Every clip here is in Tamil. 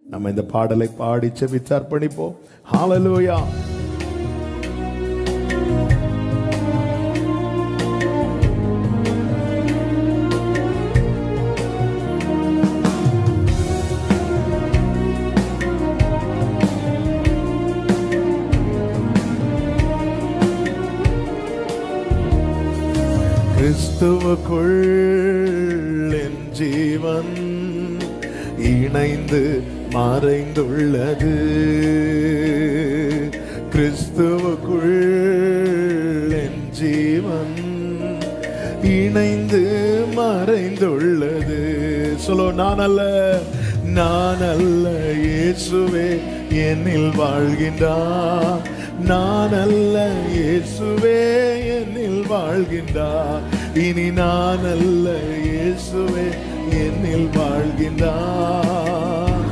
நம்ம இந்த பாடலை பாடி செபித்து அர்ப்பணிப்போம். ஹல்லேலூயா. கிறிஸ்துவுக்குள் என் ஜீவன் இணைந்து மறைந்துள்ளது. கிறிஸ்துவுக்குள் என் ஜீவன் இணைந்து மறைந்துள்ளது. சொல்லோ, நான் அல்ல இயேசுவே என்னில் வாழ்கின்றார். நான் அல்ல இயேசுவே என்னில் வாழ்கின்றார். இனி நான் அல்ல இயேசுவே என்னில் வாழ்கின்றார்.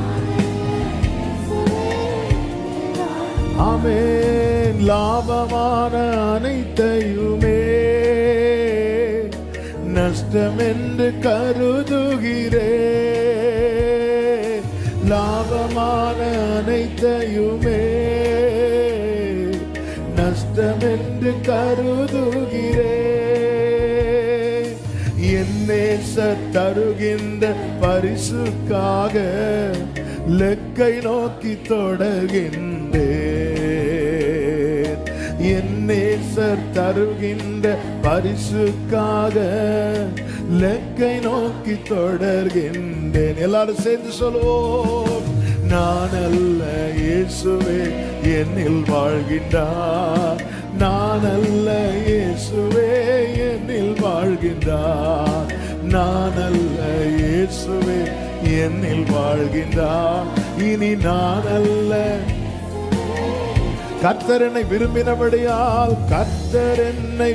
ஆமென். லாபமான அனைத்தையுமே நஷ்டம் என்று கருதுகிறேன். லாபமான அனைத்தையுமே நஷ்டம் என்று கருதுகிறேன். என் நேசர் தருகின்ற பரிசுக்காக லெக்கை நோக்கி தொடர்கின்றேன். என் நேசர் தருகின்ற பரிசுக்காக லெக்கை நோக்கி தொடர்கின்றேன். எல்லாரும் சேர்ந்து சொல்லுவோம். நான் அல்ல இயேசுவே என்னில் வாழ்கின்றார். நான் அல்ல இயேசுவே என்னில் வாழ்கின்றார். நான் அல்ல இயேசுவே என்னில் வாழ்கின்றார். இனி நான் அல்ல. கர்த்தர் என்னை விரும்பினபடியால், கர்த்தர் என்னை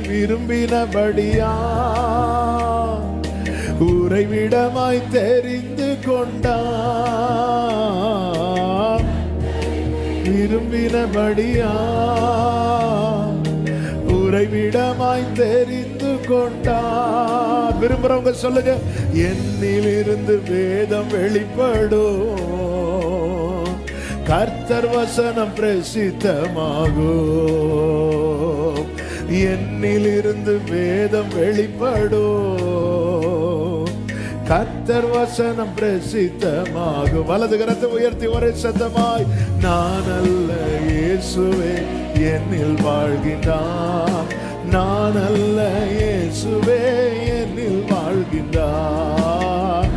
விரும்பினபடியால் உறைவிடமாய் தெரிந்து கொண்டார். விரும்பினபடியால் உறைவிடமாய் தெரிந்து கொண்டார். விரும்புறவங்க சொல்லுங்க. என்னில் இருந்து வேதம் வெளிப்படும். கர்த்தர் வசனம் பிரசித்தமாகும். என்னில் இருந்து வேதம் வெளிப்படும். கர்த்தர் வசனம் பிரசித்தமாகும். வலது கரத்தை உயர்த்தி ஒரே சத்தமாய், நான் அல்ல இயேசுவே என்னில் வாழ்கின்றார். நான் அல்ல இயேசுவே என்னில் வாழ்கின்றார்.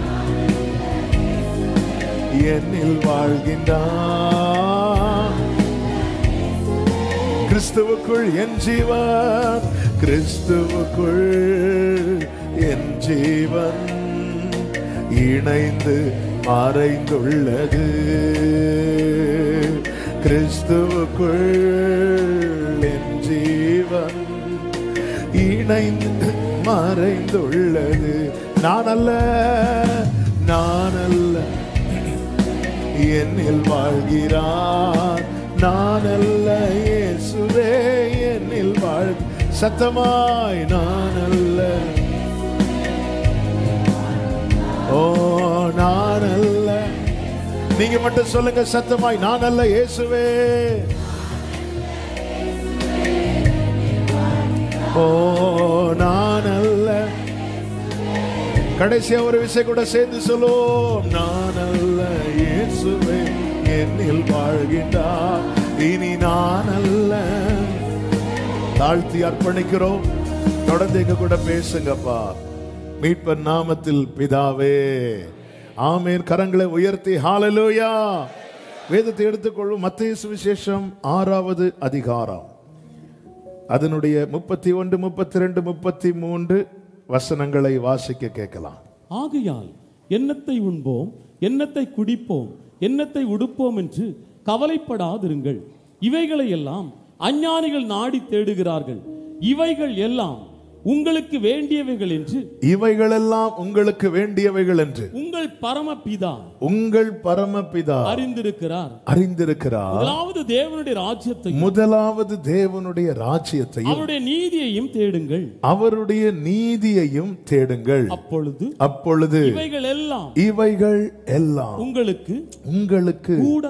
என்னில் வாழ்கின்றார். கிறிஸ்துவுக்குள் என் ஜீவன், கிறிஸ்துவுக்குள் என் ஜீவன் இணைந்து மறைந்துள்ளது. கிறிஸ்துவுக்குள் என் ஜீவன் இணைந்து மறைந்துள்ளது. நான் அல்ல என்னில் வாழ்கிறார். நான் அல்ல இயேசுவே என்னில் வாழ். சத்தமாய், நான் அல்ல. ஓ, நான் அல்ல. நீங்க மட்டும் சொல்லுங்க சத்தமாய், நான் அல்ல இயேசுவே. ஓ, நான் அல்ல. கடைசியா ஒரு விஷயம் கூட சேர்ந்து சொல்லுவோம். நான் அல்ல இயேசுவே என்னில் வாழ்கின்றார். இனி நான் அல்ல. தாழ்த்தி அர்ப்பணிக்கிறோம். தொடர்ந்து எங்க கூட பேசுங்கப்பா. மீட்பர் நாமத்தில் பிதாவே, ஆமென். கரங்களை உயர்த்தி ஹல்லேலூயா. வேதத்தை எடுத்துக்கொள்ளும். மத்தேயு சுவிசேஷம் 6வது அதிகாரம், அதனுடைய 31, 32, 33 வசனங்களை வாசிக்க கேட்கலாம். ஆகையால் என்னத்தை உண்போம், என்னத்தை குடிப்போம், என்னத்தை உடுப்போம் என்று கவலைப்படாதிருங்கள். இவைகளை எல்லாம் அஞ்ஞானிகள் நாடி தேடுகிறார்கள். இவைகள் எல்லாம் உங்களுக்கு வேண்டியவைகள் என்று, இவைகளெல்லாம் உங்களுக்கு வேண்டியவைகள் என்று உங்கள் பரமபிதா அறிந்திருக்கிறார். முதலாவது தேவனுடைய ராஜ்யத்தையும் அவருடைய நீதியையும் தேடுங்கள். அப்பொழுது இவைகள் எல்லாம் உங்களுக்கு கூட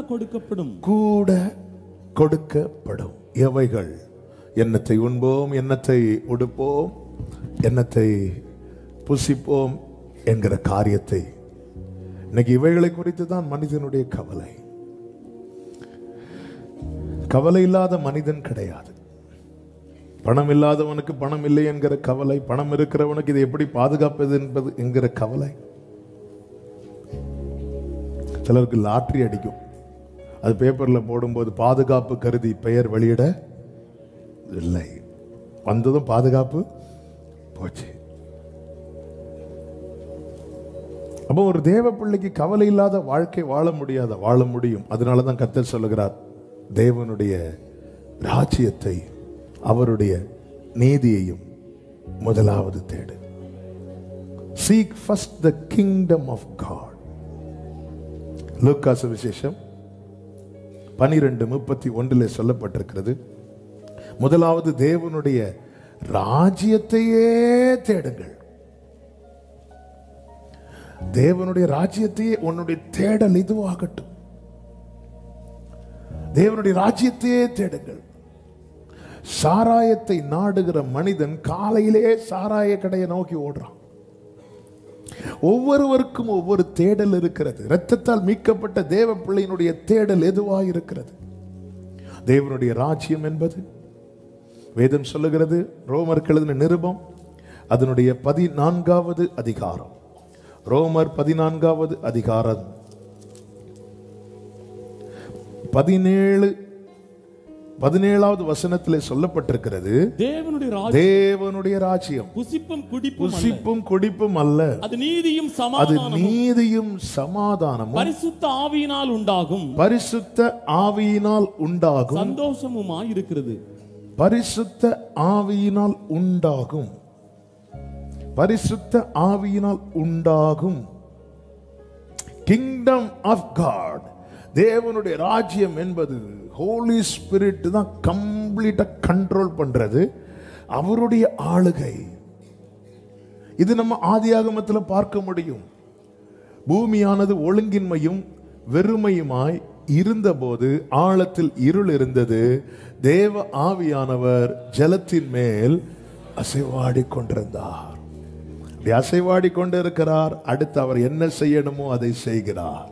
கொடுக்கப்படும். எவைகள்? எண்ணத்தை உண்போம், எண்ணத்தை உடுப்போம், எண்ணத்தை புசிப்போம் என்கிற காரியத்தை. இன்னைக்கு இவைகளை குறித்து தான் மனிதனுடைய கவலை. கவலை இல்லாத மனிதன் கிடையாது. பணம் இல்லாதவனுக்கு பணம் இல்லை என்கிற கவலை, பணம் இருக்கிறவனுக்கு இதை எப்படி பாதுகாப்பது என்பது என்கிற கவலை. சிலருக்கு லாட்டரி அடிக்கும், அது பேப்பர்ல போடும்போது பாதுகாப்பு கருதி பெயர் வெளியிட இல்லை, வந்ததும் பாதுகாப்பு போச்சு. அப்போ ஒரு தேவ பிள்ளைக்கு கவலை இல்லாத வாழ்க்கை வாழ முடியும். அதனாலதான் கர்த்தர் சொல்லுகிறார், தேவனுடைய ராஜ்யத்தை அவருடைய நீதியையும் முதலாவது தேடு. Seek first the kingdom of God. லூக்கா சுவிசேஷம் 12:31 சொல்லப்பட்டிருக்கிறது, முதலாவது தேவனுடைய ராஜ்யத்தையே தேடுங்கள். தேவனுடைய ராஜ்யத்தையே உன்னுடைய தேடல் இதுவாகட்டும். தேவனுடைய ராஜ்யத்தையே தேடுங்கள். சாராயத்தை நாடுகிற மனிதன் காலையிலே சாராய கடையை நோக்கி ஓடுறான். ஒவ்வொருவருக்கும் ஒவ்வொரு தேடல் இருக்கிறது. இரத்தத்தால் மீட்கப்பட்ட தேவ பிள்ளையினுடைய தேடல் எதுவாக இருக்கிறது? தேவனுடைய ராஜ்யம் என்பது வேதம் சொல்லுகிறது. ரோமருக்கு எழுதின நிருபம் அதனுடைய 14வது அதிகாரம், ரோமர் 14வது அதிகாரம் 17வது வசனத்திலே சொல்லப்பட்டிருக்கிறது, தேவனுடைய ராஜ்யம் புசிப்பும் குடிப்பும் அல்ல, அது நீதியும் சமாதானமும் பரிசுத்த ஆவியினால் உண்டாகும் சந்தோஷமுமாய் இருக்கிறது. பரிசுத்த ஆவியினால் உண்டாகும் கிங்டம் ஆஃப் காட். தேவனுடைய ராஜ்யம் என்பது ஹோலி ஸ்பிரிட் தான் கம்ப்ளீட்டா கண்ட்ரோல் பண்றது, அவருடைய ஆளுகை. இது நம்ம ஆதியாகமத்தில் பார்க்க முடியும். பூமியானது ஒழுங்கின்மையும் வெறுமையுமாய் இருந்தபோது ஆழத்தில் இருள் இருந்தது. தேவ ஆவியானவர் ஜலத்தின் மேல் அசைவாடி கொண்டிருந்தார். அசைவாடி கொண்டிருக்கிறார். அடுத்து அவர் என்ன செய்யணுமோ அதை செய்கிறார்.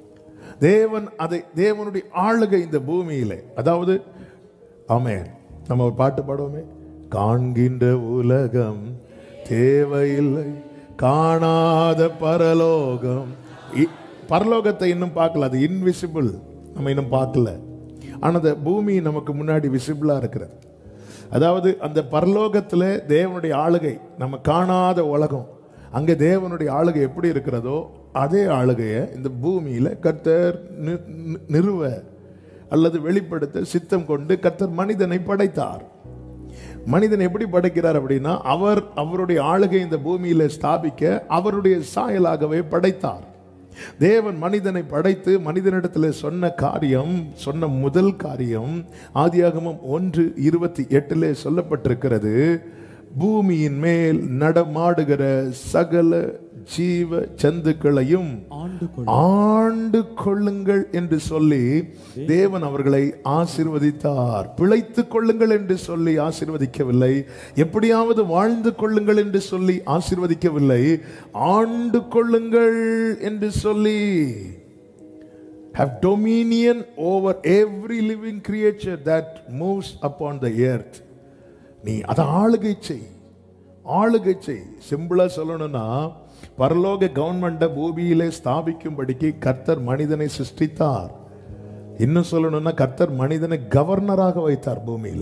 தேவனுடைய ஆளுகை இந்த பூமியிலே. அதாவது ஆமென், நம்ம ஒரு பாட்டு பாடுவோமே, காண்கின்ற உலகம் தேவையில்லை, காணாத பரலோகம். பரலோகத்தை இன்னும் பார்க்கல, அது இன்விசிபிள், நம்ம இன்னும் பார்க்கல. ஆனால் அந்த பூமி நமக்கு முன்னாடி விசிபிளா இருக்கிறது. அதாவது அந்த பரலோகத்தில் தேவனுடைய ஆளுகை, நம்ம காணாத உலகம், அங்கே தேவனுடைய ஆளுகை எப்படி இருக்கிறதோ அதே ஆளுகையை இந்த பூமியில கர்த்தர் நிறுவ அல்லது வெளிப்படுத்த சித்தம் கொண்டு கர்த்தர் மனிதனை படைத்தார். மனிதன் எப்படி படைக்கிறார் அப்படின்னா, அவருடைய ஆளுகை இந்த பூமியில ஸ்தாபிக்க அவருடைய சாயலாகவே படைத்தார். தேவன் மனிதனை படைத்து மனிதனிடத்தில் சொன்ன முதல் காரியம் ஆதியாகமம் 1:28 சொல்லப்பட்டிருக்கிறது, பூமியின் மேல் நடமாடுகிற சகல ஜீவ ஜந்துக்களையும் ஆண்டு கொள்ளுங்கள் என்று சொல்லி தேவன் அவர்களை ஆசீர்வதித்தார். பிழைத்துக் கொள்ளுங்கள் என்று சொல்லி ஆசீர்வதிக்கவில்லை, எப்படியாவது வாழ்ந்து கொள்ளுங்கள் என்று சொல்லி ஆசீர்வதிக்கவில்லை, ஆண்டு கொள்ளுங்கள் என்று சொல்லி have dominion over every living creature that moves upon the earth. நீ அதை ஆளுகை செய். சிம்பிளா சொல்லணும்னா, பரலோக கவர்மெண்ட பூமியிலே ஸ்தாபிக்கும்படிக்கு கர்த்தர் மனிதனை சிருஷ்டித்தார். இன்னும் சொல்லணும்னா, கர்த்தர் மனிதனை கவர்னராக வைத்தார் பூமியில.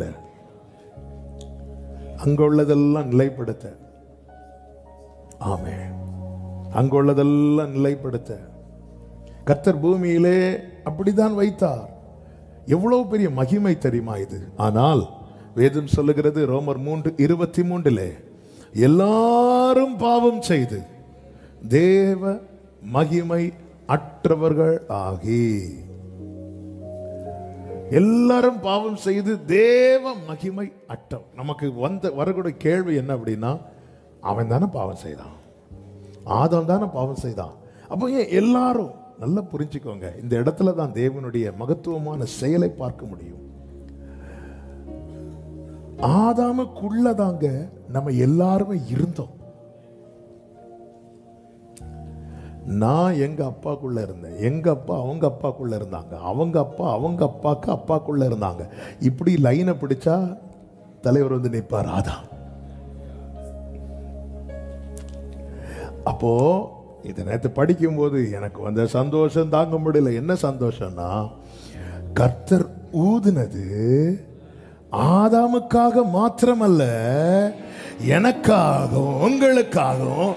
அங்குள்ளதெல்லாம் நிலைப்படுத்த. ஆமென். அங்குள்ளதெல்லாம் நிலைப்படுத்த கர்த்தர் பூமியிலே அப்படிதான் வைத்தார். எவ்வளவு பெரிய மகிமை தெரியுமா இது? ஆனால் வேதம் சொல்லுகிறது ரோமர் 3:23 எல்லாரும் பாவம் செய்து தேவ மகிமை அற்றவர்கள் ஆகி. எல்லாரும் பாவம் செய்து தேவ மகிமை அற்ற. நமக்கு வரக்கூடிய கேள்வி என்ன அப்படின்னா, அவன் தானே பாவம் செய்தான், ஆதாம் தானே பாவம் செய்தான், அப்போ ஏன் எல்லாரும்? நல்லா புரிஞ்சுக்கோங்க, இந்த இடத்துல தான் தேவனுடைய மகத்துவமான செயலை பார்க்க முடியும். ஆதாமுக்குள்ளதாங்க நம்ம எல்லாருமே இருந்தோம். நான் எங்க அப்பாக்குள்ள இருந்தேன், எங்க அப்பா அவங்க அப்பாக்குள்ள இருந்தாங்க, அவங்க அப்பா அவங்க அப்பாக்கு அப்பாக்குள்ள இருந்தாங்க. இப்படி லைனை பிடிச்சா தலைவர் வந்து நிற்பார் ஆதாம். அப்போ இதை நேற்று படிக்கும் போது எனக்கு வந்த சந்தோஷம் தாங்க முடியல. என்ன சந்தோஷம்னா, கர்த்தர் ஊதுனது ஆதாமுக்காக மாத்திரமல்ல, எனக்காகவும் உங்களுக்காகவும்.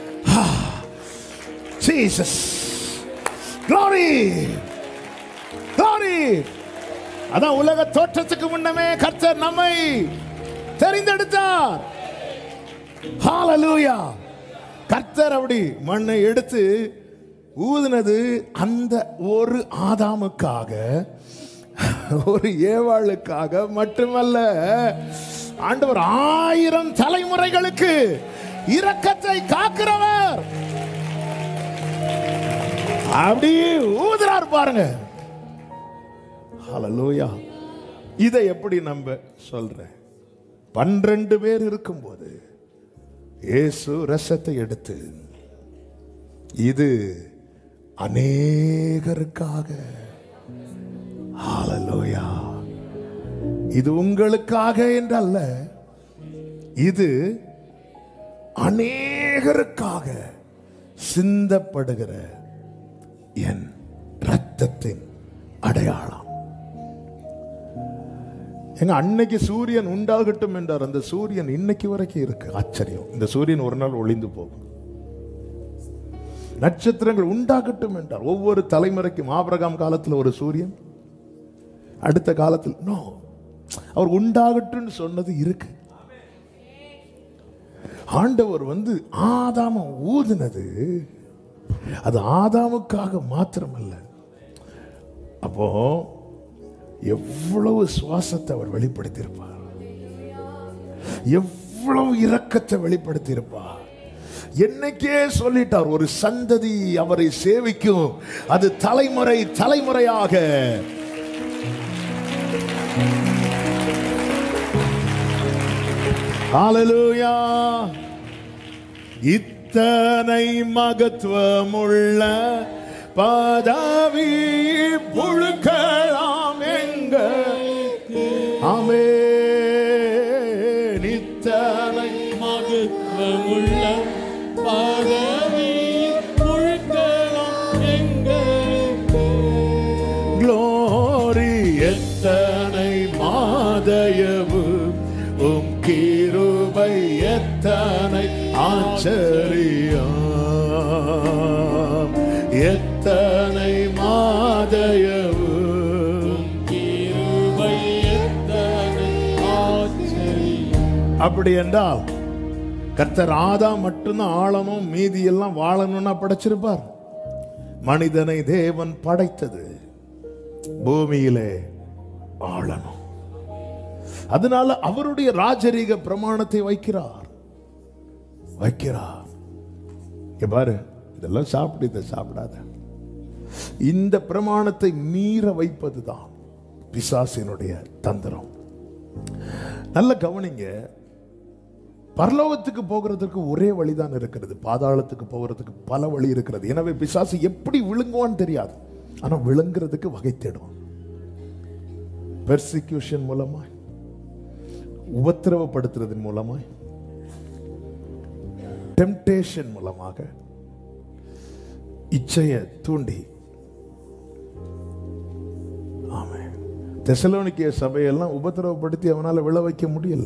Jesus, glory, glory. அதான் உலக தோற்றத்துக்கு முன்னமே கர்த்தர் நம்மை தெரிந்தெடுத்தார். ஹalleluya. கர்த்தர் அப்படி மண்ணை எடுத்து ஊதுனது அந்த ஒரு ஆதாமுக்காக, ஒரு ஏவாளுக்காக மட்டுமல்ல, ஆண்டவர் 1000 தலைமுறைகளுக்கு இரக்கத்தை காக்கிறவர். அப்படியே ஊதுறார் பாருங்க. ஹalleluya. இதை எப்படி நம்ப சொல்றேன்? 12 பேர் இருக்கும்போது இயேசு ரசத்தை எடுத்து, இது அநேகருக்காக, ஹalleluya, இது உங்களுக்காக என்றல்ல, இது அநேகருக்காக சிந்தப்படுகிற என் இரத்தத்தின் அடையாளம். எங்க அன்னைக்கு சூரியன் உண்டாகட்டும் என்றார். அந்த சூரியன் இன்னைக்கு வரைக்கும் இருக்கு. ஆச்சரியம். இந்த சூரியன் ஒரு நாள் ஒளிந்து போகும். நட்சத்திரங்கள் உண்டாகட்டும் என்றார். ஒவ்வொரு தலைமுறைக்கும் ஆபிரகாம் காலத்தில் ஒரு சூரியன், அடுத்த காலத்தில் நோ, அவர் உண்டாகட்டும் சொன்னது இருக்கு. ஆண்டவர் வந்து ஆதாம ஊதினது அது ஆதாமுக்காக மாத்திரமல்ல. அப்போ எவ்வளவு சுவாசத்தை அவர் வெளிப்படுத்தியிருப்பார், எவ்வளவு இரக்கத்தை வெளிப்படுத்தியிருப்பார். என்னைக்கே சொல்லிட்டார், ஒரு சந்ததி அவரை சேவிக்கும், அது தலைமுறை தலைமுறையாக. ஹalleluya. இத்தனை மகத்துவமுள்ள பதவி புழுக்கலாம் எங்க. ஆமென். இத்தனை மகத்துவமுள்ள பதவி புழுக்கலாம் எங்க. க்ளோரி. எத்தனை மாதயவு உம் கிருபை, எத்தனை ஆச்சரியம், எத்தனை மாதயவு கிருபை, எத்தனை ஆச்சரியம். அப்படி என்றால் கர்த்தர் ஆதாம் மட்டும்தான் ஆளணும், மீதி எல்லாம் வாழணும்னா படைச்சிருப்பார். மனிதனை தேவன் படைத்தது பூமியிலே வாழணும். அதனால அவருடைய ராஜரீக பிரமாணத்தை வைக்கிறார். பாரு, இதெல்லாம் சாப்பிடு, இதை சாப்பிடாத. இந்த பிரமாணத்தை மீற வைப்பதுதான் பிசாசினுடைய தந்திரம். நல்ல கவனிங்க. பரலோகத்துக்கு போகிறதுக்கு ஒரே வழிதான் இருக்கிறது, பாதாளத்துக்கு போகிறதுக்கு பல வழி இருக்கிறது. எனவே பிசாசு எப்படி விழுங்குவான்னு தெரியாது, ஆனா விழுங்குறதுக்கு வகை தேடுவான். பெர்சிக்யூஷன் மூலமாய், உபத்திரவப்படுத்துறதன் மூலமாய், டெம்டேஷன் மூலமாக, இச்சையை தூண்டி. ஆமென். தெசலோனிக்கே சபையெல்லாம் உபத்திரவப்படுத்தி அவனால விழ வைக்க முடியல.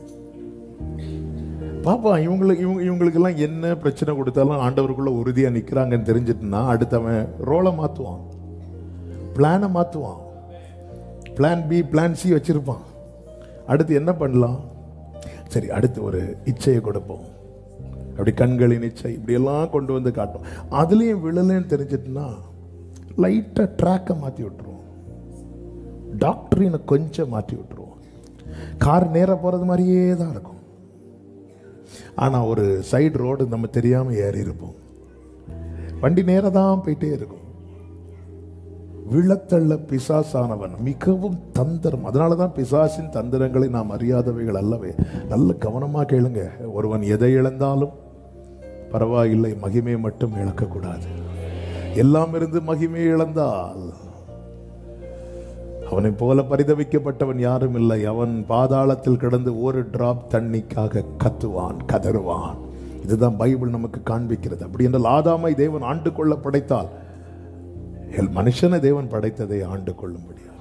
பாப்பா, இவங்களுக்கெல்லாம் என்ன பிரச்சனை கொடுத்தாலும் ஆண்டவருக்குள்ள உறுதியா நிக்கிறாங்கன்னு தெரிஞ்சிட்டுனா அடுத்தவன் ரோலை மாத்துவான், பிளானை மாத்துவான், பிளான் பி பிளான் சி வச்சிருப்பான். அடுத்து என்ன பண்ணலாம்? சரி, அடுத்து ஒரு இச்சையை கொடுப்போம். அப்படி கண்களின் இச்சை இப்படி எல்லாம் கொண்டு வந்து காட்டும். அதுலேயும் விழலன்னு தெரிஞ்சிட்டுனா லைட்டாக ட்ராக்கை மாற்றி விட்டுருவோம், டாக்டரினை கொஞ்சம் மாற்றி விட்டுருவோம். கார் நேராக போகிறது மாதிரியே தான் இருக்கும். ஆனால் ஒரு சைடு ரோடு நம்ம தெரியாமல் ஏறி இருப்போம், வண்டி நேராக தான் போயிட்டே இருக்கும். விழத்தள்ள பிசாசானவன் மிகவும் தந்திரம். அதனால தான் பிசாசின் தந்திரங்களை நாம் அறியாதவைகள் அல்லவே. நல்ல கவனமாக கேளுங்க. ஒருவன் எதை இழந்தாலும் பரவாயில்லை, மகிமையை மட்டும் இழக்கக்கூடாது. எல்லாம் இருந்து மகிமையை இழந்தால் அவனை போல பரிதவிக்கப்பட்டவன் யாரும் இல்லை. அவன் பாதாளத்தில் கிடந்து ஒரு டிராப் தண்ணிக்காக கத்துவான், கதறுவான். இதுதான் பைபிள் நமக்கு காண்பிக்கிறது. அப்படி என்றால் ஆதாமை தேவன் ஆண்டு கொள்ள படைத்தால், மனுஷனை தேவன் படைத்ததை ஆண்டு கொள்ளும்படியா.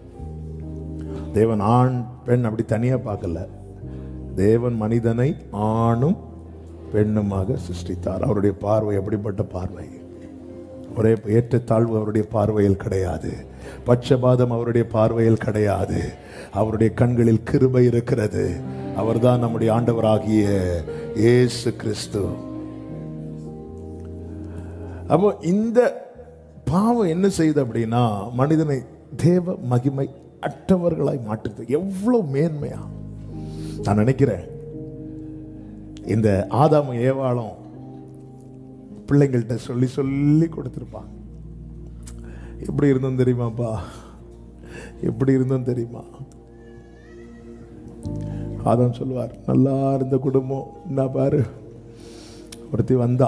தேவன் ஆண் பெண் அப்படி தனியா பார்க்கல. தேவன் மனிதனை ஆணும் பெண்ணுமாக சிருஷ்டித்தார். அவருடைய பார்வை எப்படிப்பட்ட பார்வை! ஒரே ஏற்றத்தாழ்வு அவருடைய பார்வையில் கிடையாது, பட்சபாதம் அவருடைய பார்வையில் கிடையாது. அவருடைய கண்களில் கிருபை இருக்கிறது. அவர்தான் நம்முடைய ஆண்டவராகிய இயேசு கிறிஸ்து. அப்போ இந்த பாவம் என்ன செய்யுது அப்படின்னா, மனிதனை தேவ மகிமை அற்றவர்களாய் மாற்றுது. எவ்வளவு மேன்மையா! நான் நினைக்கிறேன் இந்த ஆதாமும் ஏவாளும் பிள்ளைங்கள்ட்ட சொல்லி சொல்லி கொடுத்துருப்பாங்க. எப்படி இருந்தோம் தெரியுமாப்பா, எப்படி இருந்தோம் தெரியுமா? ஆதாம் சொல்லுவார், நல்லா இருந்த குடும்பம், என்ன பாரு ஒருத்தி வந்தா,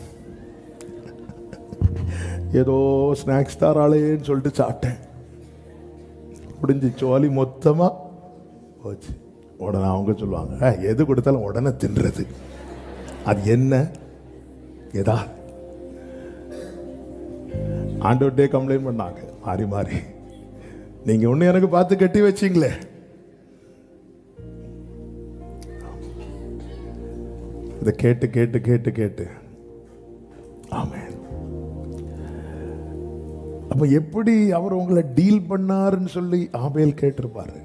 ஏதோ ஸ்நாக்ஸ் தாராளேன்னு சொல்லிட்டு சாப்பிட்டேன், முடிஞ்சு சோலி மொத்தமா போச்சு. உடனே அவங்க சொல்லுவாங்க, எது கொடுத்தாலும் உடனே தின்றது, அது என்ன ஏதா? ஆண்டவர்கிட்டே கம்ப்ளைண்ட் பண்ணாங்க மாறி மாறி, நீங்க ஒண்ணு எனக்கு பார்த்து கட்டி வச்சீங்களே. இதை கேட்டு கேட்டு கேட்டு கேட்டு ஆமென். அப்ப எப்படி அவர் உங்களை டீல் பண்ணாருன்னு சொல்லி ஆபேல் கேட்டிருப்பாரு.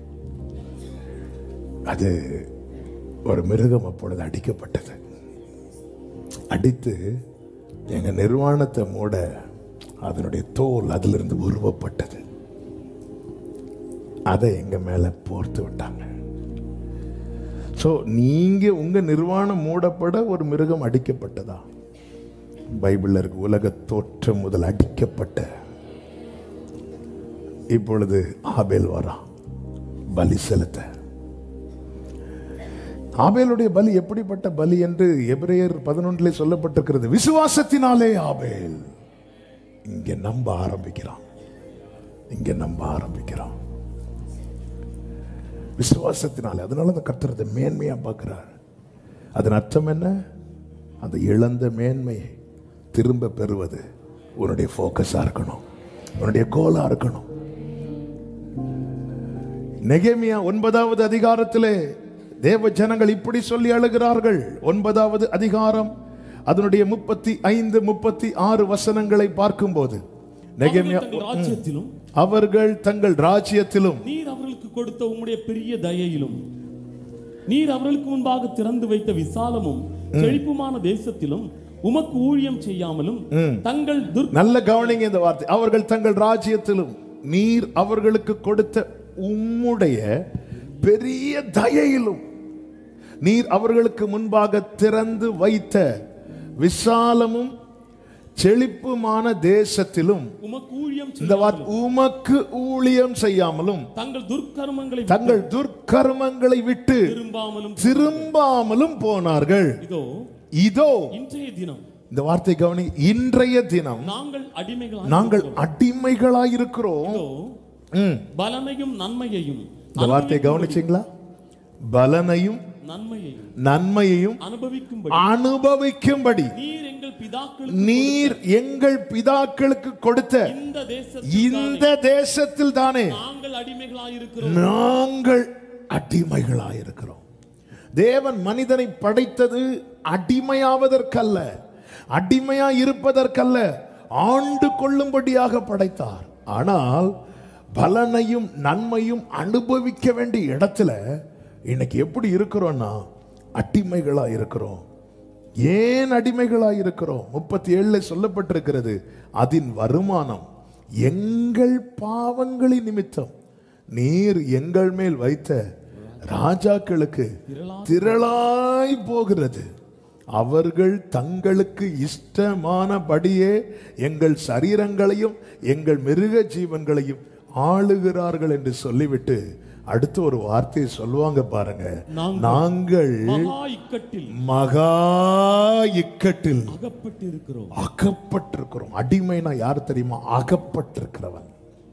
அது ஒரு மிருகம் அப்பொழுது அடிக்கப்பட்டது. அடித்து எங்க நிர்வாணத்தை மூட அதனுடைய தோல் அதிலிருந்து உருவப்பட்டது. அதை எங்க மேல போர்த்து விட்டாங்க. சோ நீங்க உங்க நிர்வாணம் மூடப்பட ஒரு மிருகம் அடிக்கப்பட்டதா? பைபிள்ல இருக்கு, உலக தோற்றம் முதல் அடிக்கப்பட்ட. இப்பொழுது ஆபேல் வரா பலி செலுத்த. ஆபேலுடைய பலி எப்படிப்பட்ட பலி என்று எபிரேயர் 11 சொல்லப்பட்டிருக்கிறது. விசுவாசத்தினாலே ஆபேல் இங்க நம்ப ஆரம்பிக்கிறான், இங்க நம்ப ஆரம்பிக்கிறான் விசுவாசத்தினாலே. அதனால அந்த கர்த்தர் அதை மேன்மையா பார்க்கிறார். அதன் அர்த்தம் என்ன? அந்த இழந்த மேன்மையை திரும்ப பெறுவது உன்னுடைய போக்கஸா இருக்கணும், உன்னுடைய கோலா இருக்கணும். நெகேமியா 9வது அதிகாரத்திலே தேவ ஜனங்கள் இப்படி சொல்லி அழுகிறார்கள். 9வது அதிகாரம் அதனுடைய 35, 36 வசனங்களை பார்க்கும்போது, நெகேமியா, அவர்கள் தங்கள் ராஜ்யத்திலும் நீர் அவர்களுக்கு கொடுத்த உம்முடைய பெரிய தயையிலும் நீர் அவர்களுக்கு முன்பாக திறந்து வைத்த விசாலமும் செழிப்புமான தேசத்திலும் உமக்கு ஊழியம் செய்யாமலும் தங்கள் நல்ல கவனிங்க இந்த வார்த்தை. அவர்கள் தங்கள் ராஜ்யத்திலும் நீர் அவர்களுக்கு கொடுத்த உம்முடைய பெரிய தயையிலும் நீர் அவர்களுக்கு முன்பாக திறந்து வைத்த விசாலமும் செழிப்புமான தேசத்திலும் இந்த வார்த்தை உமக்கு ஊழியம் செய்யாமலும் தங்கள் துர்க்கர்மங்களை விட்டு திரும்பாமலும் போனார்கள். இதோ இன்றைய தினம், இந்த வார்த்தை கவனி, இன்றைய தினம் நாங்கள் அடிமைகளாய் இருக்கிறோம். பலனையும் நன்மையையும், இந்த வார்த்தையை கவனிச்சீங்களா? பலனையும் நன்மையையும் அனுபவிக்கும்படி நீர் எங்கள் பிதாக்களுக்கு கொடுத்த இந்த தேசத்தில் தானே நாங்கள் அடிமைகளாயிருக்கிறோம். தேவன் மனிதனை படைத்தது அடிமையாவதற்கல்ல, அடிமையா இருப்பதற்கல்ல, ஆண்டு கொள்ளும்படியாக படைத்தார். ஆனால் பலனையும் நன்மையும் அனுபவிக்க வேண்டிய இடத்துல இன்னைக்கு எப்படி இருக்கிறோம்னா அடிமைகளா இருக்கிறோம். ஏன் அடிமைகளா இருக்கிறோம்? 37 சொல்லப்பட்டிருக்கிறது, அதன் வருமானம் எங்கள் பாவங்களின் நிமித்தம் நீர் எங்கள் மேல் வைத்த ராஜாக்களுக்கு திரளாய் போகிறது. அவர்கள் தங்களுக்கு இஷ்டமானபடியே எங்கள் சரீரங்களையும் எங்கள் மிருக ஜீவன்களையும் ஆளுகிறார்கள் என்று சொல்லிவிட்டு அடுத்து ஒரு வார்த்தையை சொல்லுவாங்க பாருங்க, நாங்கள் மகா இக்கட்டில் அகப்பட்டிருக்கிறோம். அடிமைனா யார் தெரியுமா? அகப்பட்டிருக்கிறவன்.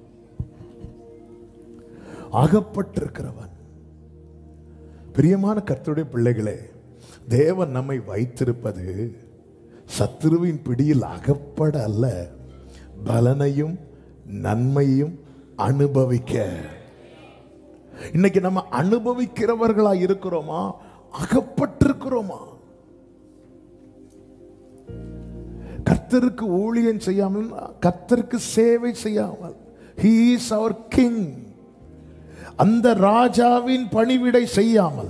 அகப்பட்டிருக்கிறவன். பிரியமான கர்த்தருடைய பிள்ளைகளே, தேவன் நம்மை வைத்திருப்பது சத்துருவின் பிடியில் அகப்பட அல்ல, பலனையும் நன்மையும் அனுபவிக்க. இன்னைக்கு நம்ம அனுபவிக்கிறவர்களா இருக்கிறோமா? அகப்பட்டிருக்கிறோமா? கர்த்தருக்கு ஊழியம் செய்யாமல், கர்த்தருக்கு சேவை செய்யாமல், he is our king, அந்த ராஜாவின் பணிவிடை செய்யாமல்,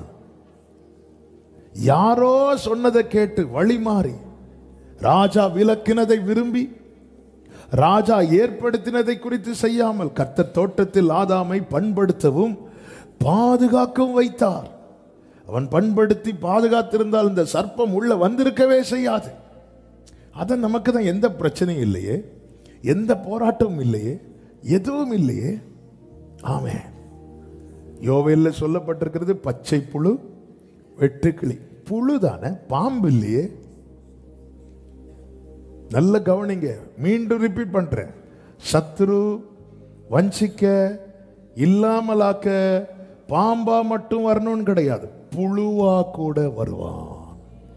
யாரோ சொன்னதை கேட்டு வழி மாறி, ராஜா விலக்கினதை விரும்பி, ராஜா ஏற்படுத்தினதை குறித்து செய்யாமல், கர்த்தர் தோட்டத்தில் ஆதாமை பண்படுத்தவும் பாதுகாக்கவும் வைத்தார். அவன் பண்படுத்தி பாதுகாத்திருந்தால் இந்த சர்ப்பம் உள்ள வந்திருக்கவே செய்யாது. அத நமக்கு தான் எந்த பிரச்சனையும் இல்லையே, எந்த போராட்டமும் இல்லையே, எதுவும் இல்லையே. ஆமென். யோவேல்ல சொல்லப்பட்டிருக்கிறது, பச்சை புழு வெட்டுக்கிளி. புழு தானே, பாம்பு இல்லையே. நல்ல கவனிங்க, மீண்டும் ரிப்பீட் பண்றேன். சத்துரு வஞ்சிக்க, இல்லாமலாக்க, பாம்பா மட்டும் வரணும்னு கிடையாது, புழுவா கூட வருவான்.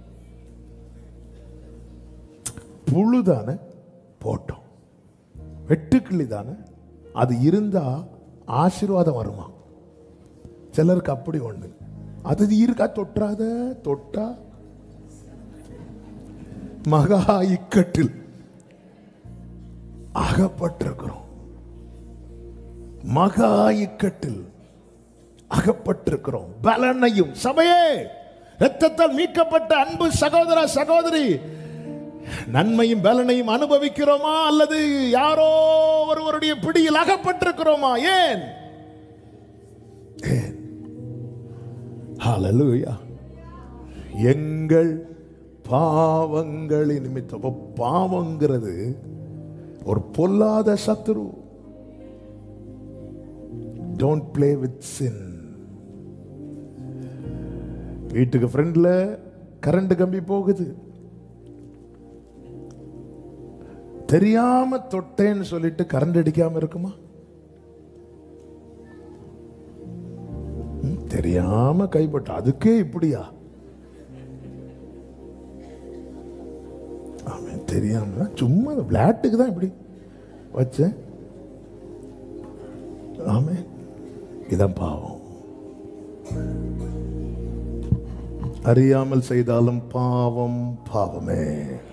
புழு தானே போட்டோம், வெட்டுக்கிளி தானே, அது இருந்தா ஆசீர்வாதம் வருமா? சிலருக்கு அப்படி ஒண்ணு, அது இருக்கா, தொற்றாத, தொட்டா மகா இக்கட்டில் அகப்பட்டிருக்கிறோம். மகா இக்கட்டில் அகப்பட்டிருக்கிறோம். பலனையும், சபையே, இரத்தத்தால் மீட்கப்பட்ட அன்பு சகோதர சகோதரி, நன்மையும் பலனையும் அனுபவிக்கிறோமா அல்லது யாரோ ஒருவருடைய பிடியில் அகப்பட்டிருக்கிறோமா? ஏன்? ஹல்லேலூயா. எங்கள் பாவங்களின் நிமித்தம். பாவங்கிறது ஒரு பொல்லாத சத்துரு. Don't play with sin. வீட்டுக்கு ஃப்ரெண்ட்ல கரண்ட் கம்பி போகுது, தெரியாம தொட்டேன்னு சொல்லிட்டு கரண்ட் அடிக்காம இருக்குமா? தெரியாம கைப்பட்ட அதுக்கே இப்படியா? தெரியாம சும்மா விளையாட்டுக்கு தான் இப்படி வச்சேன். ஆமே, இதான் பாவம். அறியாமல் செய்தாலும் பாவம் பாவமே.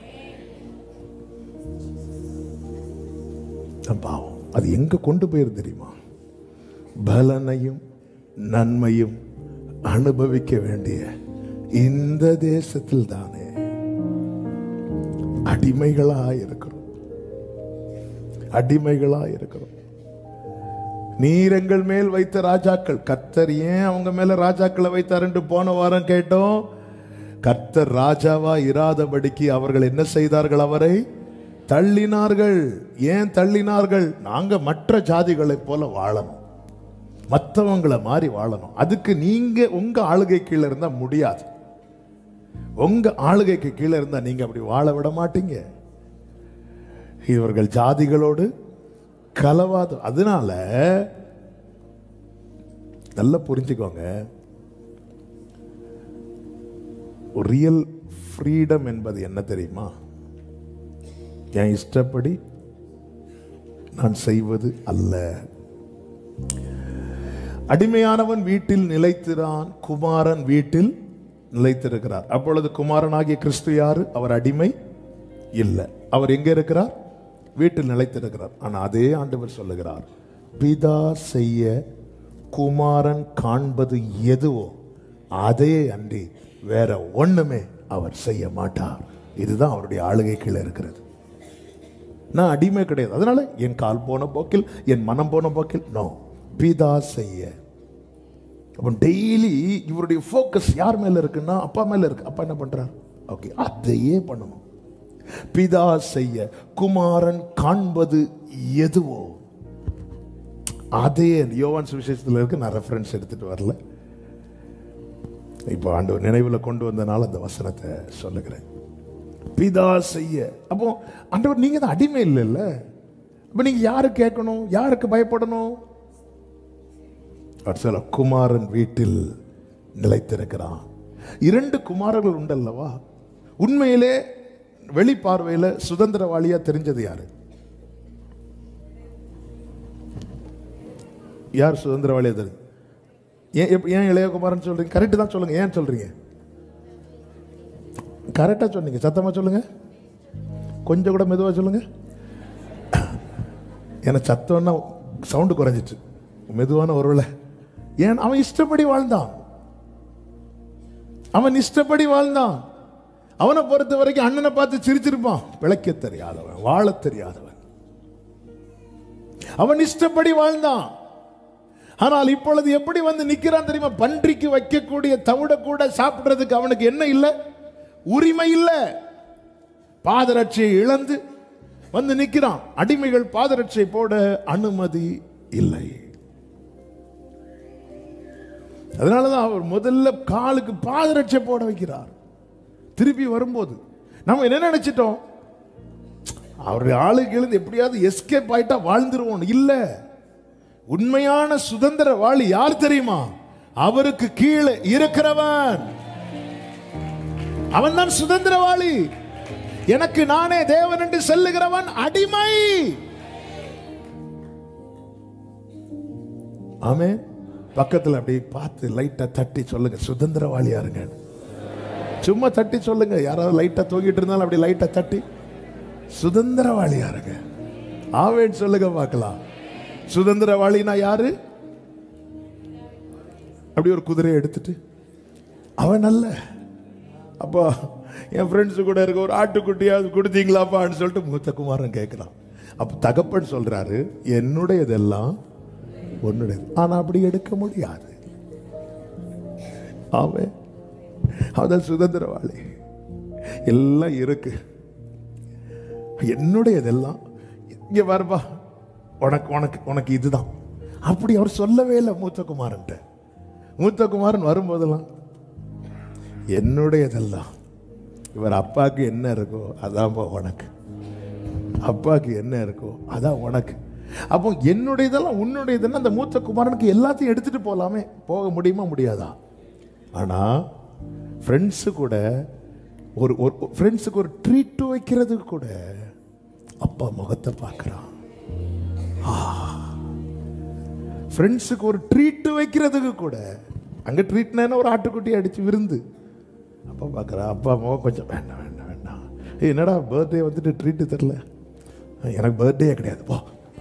பாவம் அது எங்க கொண்டு போயிரு தெரியுமா? பலனையும் நன்மையும் அனுபவிக்க வேண்டிய இந்த தேசத்தில் தானே அடிமைகளா இருக்கிறோம். அடிமைகளா இருக்கிறோம். நீர் எங்கள் மேல் வைத்த ராஜாக்கள். கர்த்தர் ஏன் அவங்க மேல ராஜாக்களை வைத்தார் என்று போன வாரம் கேட்டோம். கர்த்தர் ராஜாவா இராதபடிக்கு அவர்கள் என்ன செய்தார்கள்? அவரை தள்ளினார்கள். ஏன் தள்ளினார்கள்? நாங்க மற்ற ஜாதிகளை போல வாழணும், மற்றவங்களை மாதிரி வாழணும். அதுக்கு நீங்க உங்க ஆளுகை கீழே இருந்தா முடியாது. உங்க ஆளுகைக்கு கீழே இருந்தா நீங்க அப்படி வாழ விட மாட்டீங்க. இவர்கள் ஜாதிகளோடு கலவாத. அதனால நல்லா புரிஞ்சுக்கோங்க, ரியல் ஃப்ரீடம் என்பது என்ன தெரியுமா? என் இஷ்டப்படி நான் செய்வது அல்ல. அடிமையானவன் வீட்டில் நிலைத்திறான், குமாரன் வீட்டில் நிலைத்திருக்கிறார். அப்பொழுது குமாரனாகிய கிறிஸ்து யாரு? அவர் அடிமை இல்லை. அவர் எங்க இருக்கிறார்? வீட்டில் நிலைத்திருக்கிறார். ஆனா அதே ஆண்டவர் சொல்லுகிறார், பிதா செய்ய குமாரன் காண்பது எதுவோ அதே அன்றி வேற ஒண்ணுமே அவர் செய்ய மாட்டார். இதுதான் அவருடைய ஆளுகை கீழே இருக்கிறது. நான் அடிமை கிடையாது. அதனால என் கால் போன போக்கில், என் மனம் போன போக்கில் நோ, பிதா செய்ய. அப்போ டெய்லி இவருடைய ஃபோக்கஸ் யார் மேல இருக்குன்னா அப்பா மேல இருக்கு. அப்பா என்ன பண்றார்? ஓகே, அதையே பண்ணணும். பிதா செய்ய குமாரன் காண்பது எதுவோ அதே. யோவான் சுவிசேஷத்தில் இருக்கு. நான் ரெஃபரன்ஸ் எடுத்துட்டு வரல, இப்போ ஆண்டவர் நினைவில் கொண்டு வந்தனால அந்த வசனத்தை சொல்லுகிறேன். பிதா செய்ய. அப்போ ஆண்டவர் நீங்க தான் அடிமை இல்லைல்ல. அப்ப நீங்க யாரு கேட்கணும், யாருக்கு பயப்படணும்? சொல்ல குமாரன் வீட்டில் நிலைத்திருக்கிறான். 2 குமாரர்கள் உண்டல்லவா? உண்மையிலே வெளிப்பார்வையில சுதந்திரவாளியா தெரிஞ்சது யாரு? யார் சுதந்திரவாளியா தெரிஞ்சு? ஏன் இளையகுமாரன் சொல்றீங்க? கரெக்ட் தான் சொல்லுங்க. ஏன் சொல்றீங்க? கரெக்டா சொன்னீங்க. சத்தமா சொல்லுங்க, கொஞ்சம் கூட மெதுவா சொல்லுங்க. ஏன்னா சத்தம்னா சவுண்டு குறைஞ்சிச்சு, மெதுவான ஒருவேளை. ஏன்? அவன் இஷ்டப்படி வாழ்ந்தான். அவன் இஷ்டப்படி வாழ்ந்தான். அவனை பொறுத்த வரைக்கும் அண்ணனை பார்த்து சிரிச்சிருப்பான். பிழைக்க தெரியாதவன், வாழ தெரியாதவன். அவன் இஷ்டப்படி வாழ்ந்தான். ஆனால் இப்பொழுது எப்படி வந்து நிக்கிறான் தெரியுமா? பன்றிக்கு வைக்கக்கூடிய தவிட கூட சாப்பிடுறதுக்கு அவனுக்கு என்ன இல்லை? உரிமை இல்லை. பாதரட்சியை இழந்து வந்து நிற்கிறான். அடிமைகள் பாதரட்சை போட அனுமதி இல்லை. அதனாலதான் அவர் முதல்ல காலுக்கு பாதரட்சை போட வைக்கிறார். திருப்பி வரும்போது நம்ம என்ன நினைச்சிட்டோம்? அவருடைய ஆளுக்கு எழுந்து எப்படியாவது எஸ்கேப் ஆயிட்டா வாழ்ந்துருவோம். இல்ல, உண்மையான சுதந்திரவாளி யார் தெரியுமா? அவருக்கு கீழே இருக்கிறவன். அவன் தான் சுதந்திரவாளி. எனக்கு நானே தேவன் என்று சொல்லுகிறவன் அடிமை. ஆமென். பக்கத்தில் அப்படி பார்த்து லைட்டா தட்டி சொல்லுங்க, சுதந்திரவாளியா இருங்க. சும்மா தட்டி சொல்லுங்க. யாராவது லைட்டா தூங்கிட்டு இருந்தாலும் அப்படி லைட்டா தட்டி சுதந்திரவாளியா இருங்க. ஆவேன் சொல்லுங்க பார்க்கலாம். சுதந்திரவாளினா யாரு? அப்படி ஒரு குதிரையை எடுத்துட்டு அவன் அல்ல. அப்போ என் ஃப்ரெண்ட்ஸு கூட இருக்க ஒரு ஆட்டுக்குட்டியாவது கொடுத்தீங்களாப்பான்னு சொல்லிட்டு மூத்த குமாரன் கேட்குறான். அப்போ தகப்பன் சொல்றாரு, என்னுடையதெல்லாம் உன்னுடையது. ஆனா அப்படி எடுக்க முடியாது. அவன் சுதந்திரவாளி. எல்லாம் இருக்கு, என்னுடையதெல்லாம் இங்க வரப்பா, உனக்கு உனக்கு உனக்கு இதுதான். அப்படி அவர் சொல்லவே இல்லை மூத்த குமாரன். மூத்த குமாரன் வரும்போதெல்லாம் என்னுடையதெல்லாம். இவர் அப்பாவுக்கு என்ன இருக்கோ அதான் உனக்கு, அப்பாவுக்கு என்ன இருக்கோ அதான் உனக்கு. அப்போ என்னுடையதெல்லாம் உன்னுடையதெல்லாம் அந்த மூத்த குமாரனுக்கு எல்லாத்தையும் எடுத்துட்டு போகலாமே. போக முடியுமா? முடியாதா? ஆனா ஃப்ரெண்ட்ஸு கூட ஒரு ஃப்ரெண்ட்ஸுக்கு ஒரு ட்ரீட் வைக்கிறதுக்கு கூட அப்பா முகத்தை பார்க்கிறான். ஃப்ரெண்ட்ஸுக்கு ஒரு ட்ரீட் வைக்கிறதுக்கு கூட, அங்க ட்ரீட்னா ஒரு ஆட்டுக்குட்டி அடிச்சு விருந்து, அப்பா பார்க்குறா. அப்பா முகம் கொஞ்சம் வேண்டாம் வேண்டாம் வேண்டாம். என்னடா பர்த்டே வந்துட்டு ட்ரீட்டு தரல? எனக்கு பர்த்டே கிடையாது போ.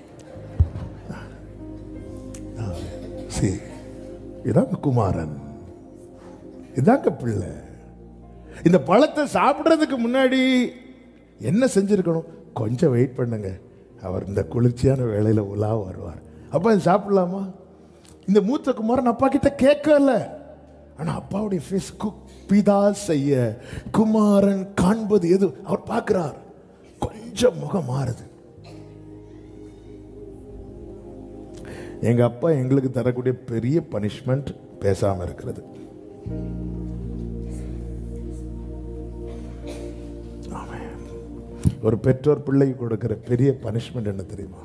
சரி, இதாங்க குமாரன், இதாங்க பிள்ளை. இந்த பழத்தை சாப்பிட்றதுக்கு முன்னாடி என்ன செஞ்சிருக்கணும்? கொஞ்சம் வெயிட் பண்ணுங்க, அவர் இந்த குளிர்ச்சியான வேளையில உலா வருவார், அப்பா இது சாப்பிடலாமா? இந்த மூத்த குமாரன் அப்பா கிட்ட கேட்கல. ஆனா அப்பாவுடைய ஃபேஸ் பிதா செய்ய குமாரன் காண்பது எது அவர் பார்க்கிறார். கொஞ்சம் முகம் மாறுது. எங்க அப்பா எங்களுக்கு தரக்கூடிய பெரிய பனிஷ்மெண்ட் பேசாம இருக்கிறது. ஒரு பெற்றோர் பிள்ளைக்கு கொடுக்கிற பெரிய பனிஷ்மெண்ட் என்ன தெரியுமா?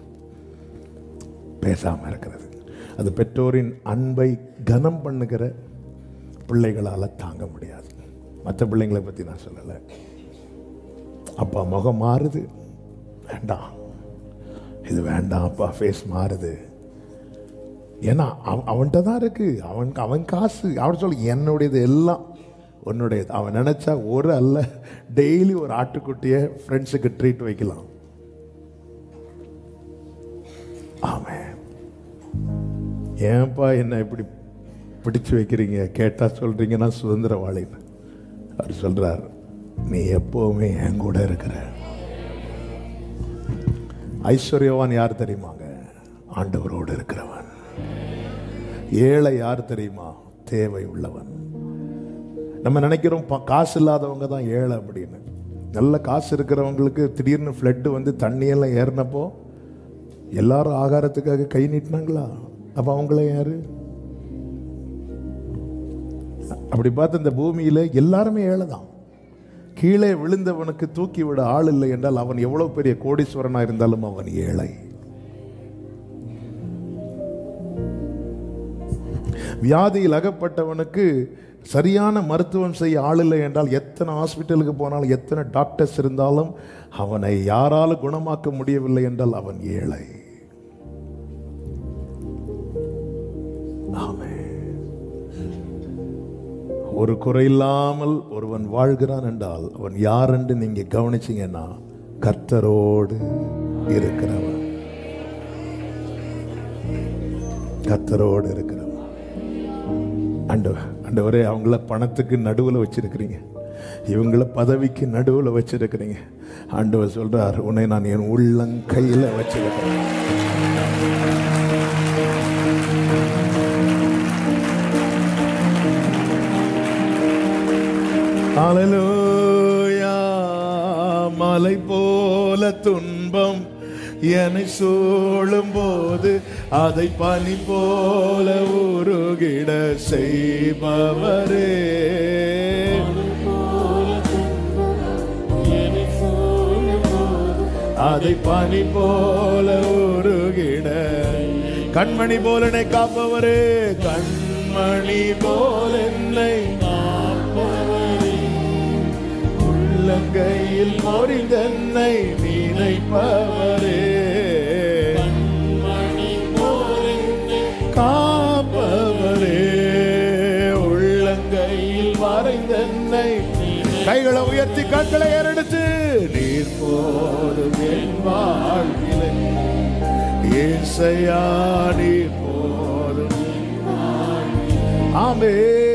பேசாம இருக்கிறது. அது பெற்றோரின் அன்பை கனம் பண்ணுகிற பிள்ளைகளால தாங்க முடியாது. மற்ற பிள்ளைங்களை பத்தி நான் சொல்லல. அப்பா முகம் மாறுது, வேண்டாம் இது வேண்டாம், அப்பா ஃபேஸ் மாறுது. ஏன்னா அவன்கிட்ட தான் இருக்கு, அவன் காசு. அவன் சொல்ல என்னுடையது எல்லாம் உன்னுடையது. அவன் நினைச்சா ஒரு அல்ல, டெய்லி ஒரு ஆட்டுக்குட்டிய ஃப்ரெண்ட்ஸுக்கு ட்ரீட் வைக்கலாம். ஆமென். ஏன்பா என்ன இப்படி பிடிச்சு வைக்கிறீங்க, கேட்டா சொல்றீங்க நான் சுதந்திரவாளின்னு. அவர் சொல்றார், நீ எப்பவுமே என் கூட இருக்கிற. ஐஸ்வர்யவான் யார் தெரியுமாங்க? ஆண்டவரோடு இருக்கிறவன். ஏழை யார் தெரியுமா? தேவை உள்ளவன். நம்ம நினைக்கிறோம் காசு இல்லாதவங்க தான் ஏழை அப்படின்னு. நல்ல காசு இருக்கிறவங்களுக்கு திடீர்னு ஃப்ளட்டு வந்து தண்ணியெல்லாம் ஏறினப்போ எல்லாரும் ஆகாரத்துக்காக கை நீட்டினாங்களா? அப்ப அவங்கள யாரு? அப்படி பார்த்து இந்த பூமியில எல்லாருமே ஏழை தான். கீழே விழுந்தவனுக்கு தூக்கி விட ஆள் இல்லை என்றால் அவன் எவ்வளவு பெரிய கோடீஸ்வரனா இருந்தாலும் அவன் ஏழை. வியாதியில் அகப்பட்டவனுக்கு சரியான மருத்துவம் செய்ய ஆள் இல்லை என்றால் எத்தனை ஹாஸ்பிட்டலுக்கு போனாலும் எத்தனை டாக்டர்ஸ் இருந்தாலும் அவனை யாராலும் குணமாக்க முடியவில்லை என்றால் அவன் ஏழை. ஒரு குறையில்லாமல் ஒருவன் வாழ்கிறான் என்றால் அவன் யார் என்று நீங்க கவனிச்சீங்கன்னா கர்த்தரோடு இருக்கிறவன். கர்த்தரோடு இருக்கிறவன். ஆண்டவரே, அவங்கள பணத்துக்கு நடுவில் வச்சிருக்கிறீங்க, இவங்கள பதவிக்கு நடுவில் வச்சிருக்கிறீங்க. ஆண்டவர் சொல்றார், உன்னை நான் என் உள்ளங்கையில் வச்சிருக்கிறேன். ஹல்லேலூயா. மலை போல துன்பம் என்னை சூழும் போது அதை பனி போல உருகிட செய்பவரே. அதை பனி போல உருகிட கண்மணி போல என்னை காப்பவரே. கண்மணி போல என்னை உள்ளங்கையில் பொறிந்தென்னை நினைப்பவரே. காப்பவரே, உள்ளங்கையில் வரைந்தென்னை. கைகளை உயர்த்தி கண்களை ஏறெடுத்து, நீர் போதும் என் வாழ்விலே இயேசையா, நீர் போதும். ஆமே,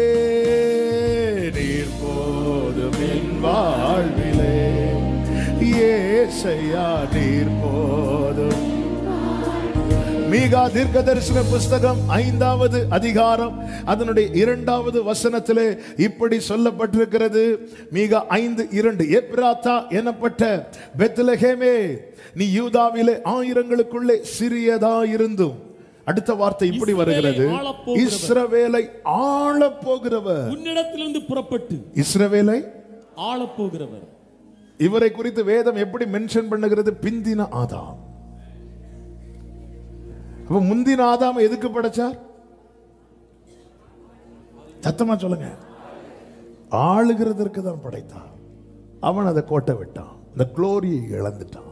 நீர் போதும் என் வாழ்விலே இயேசையா, நீர் போதும். மீகா தீர்க்க தரிசன புஸ்தகம் 5வது அதிகாரம் அதனுடைய 2வது வசனத்திலே இப்படி சொல்லப்பட்டிருக்கிறது. மீகா 5:2, எப்ராத்தா எனப்பட்ட பெத்லகேமே, நீ யூதாவிலே ஆயிரங்களுக்குள்ளே சிறியதாயிருந்தும். அடுத்த வார்த்தை இப்படி வருகிறது, இஸ்ரவேலை ஆளப் போகிறவர் உன்னிடத்திலிருந்து புறப்பட்டு. இஸ்ரவேலை ஆளப் போகிறவர். இவரை குறித்து வேதம் எப்படி மென்ஷன் பண்ணுகிறது? பிந்தின ஆதாம். அப்ப முந்தின ஆதாம் எதுக்கு படைச்சார்? சத்தமா சொல்லுங்க. ஆளுகிறதற்கு தான் படைத்தார். அவன் அதை கோட்டை விட்டான், அந்த குளோரியை இழந்துட்டான்.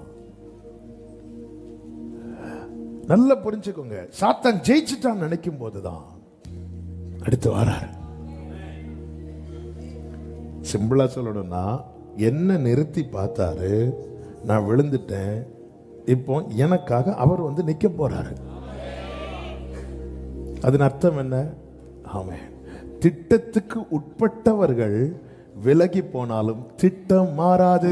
நல்லா புரிஞ்சுக்கோங்க. சாத்தான் ஜெயிச்சுட்டான் நினைக்கும் போதுதான் அடுத்து வராரு. சிம்பிளா சொல்லணும்னா, என்ன நிறுத்தி பார்த்தாரு, நான் விழுந்துட்டேன், இப்போ எனக்காக அவர் வந்து நிக்க போறாரு. அதன் அர்த்தம் என்ன? ஆமென். திட்டத்துக்கு உட்பட்டவர்கள் விலகி போனாலும் திட்டம் மாறாது.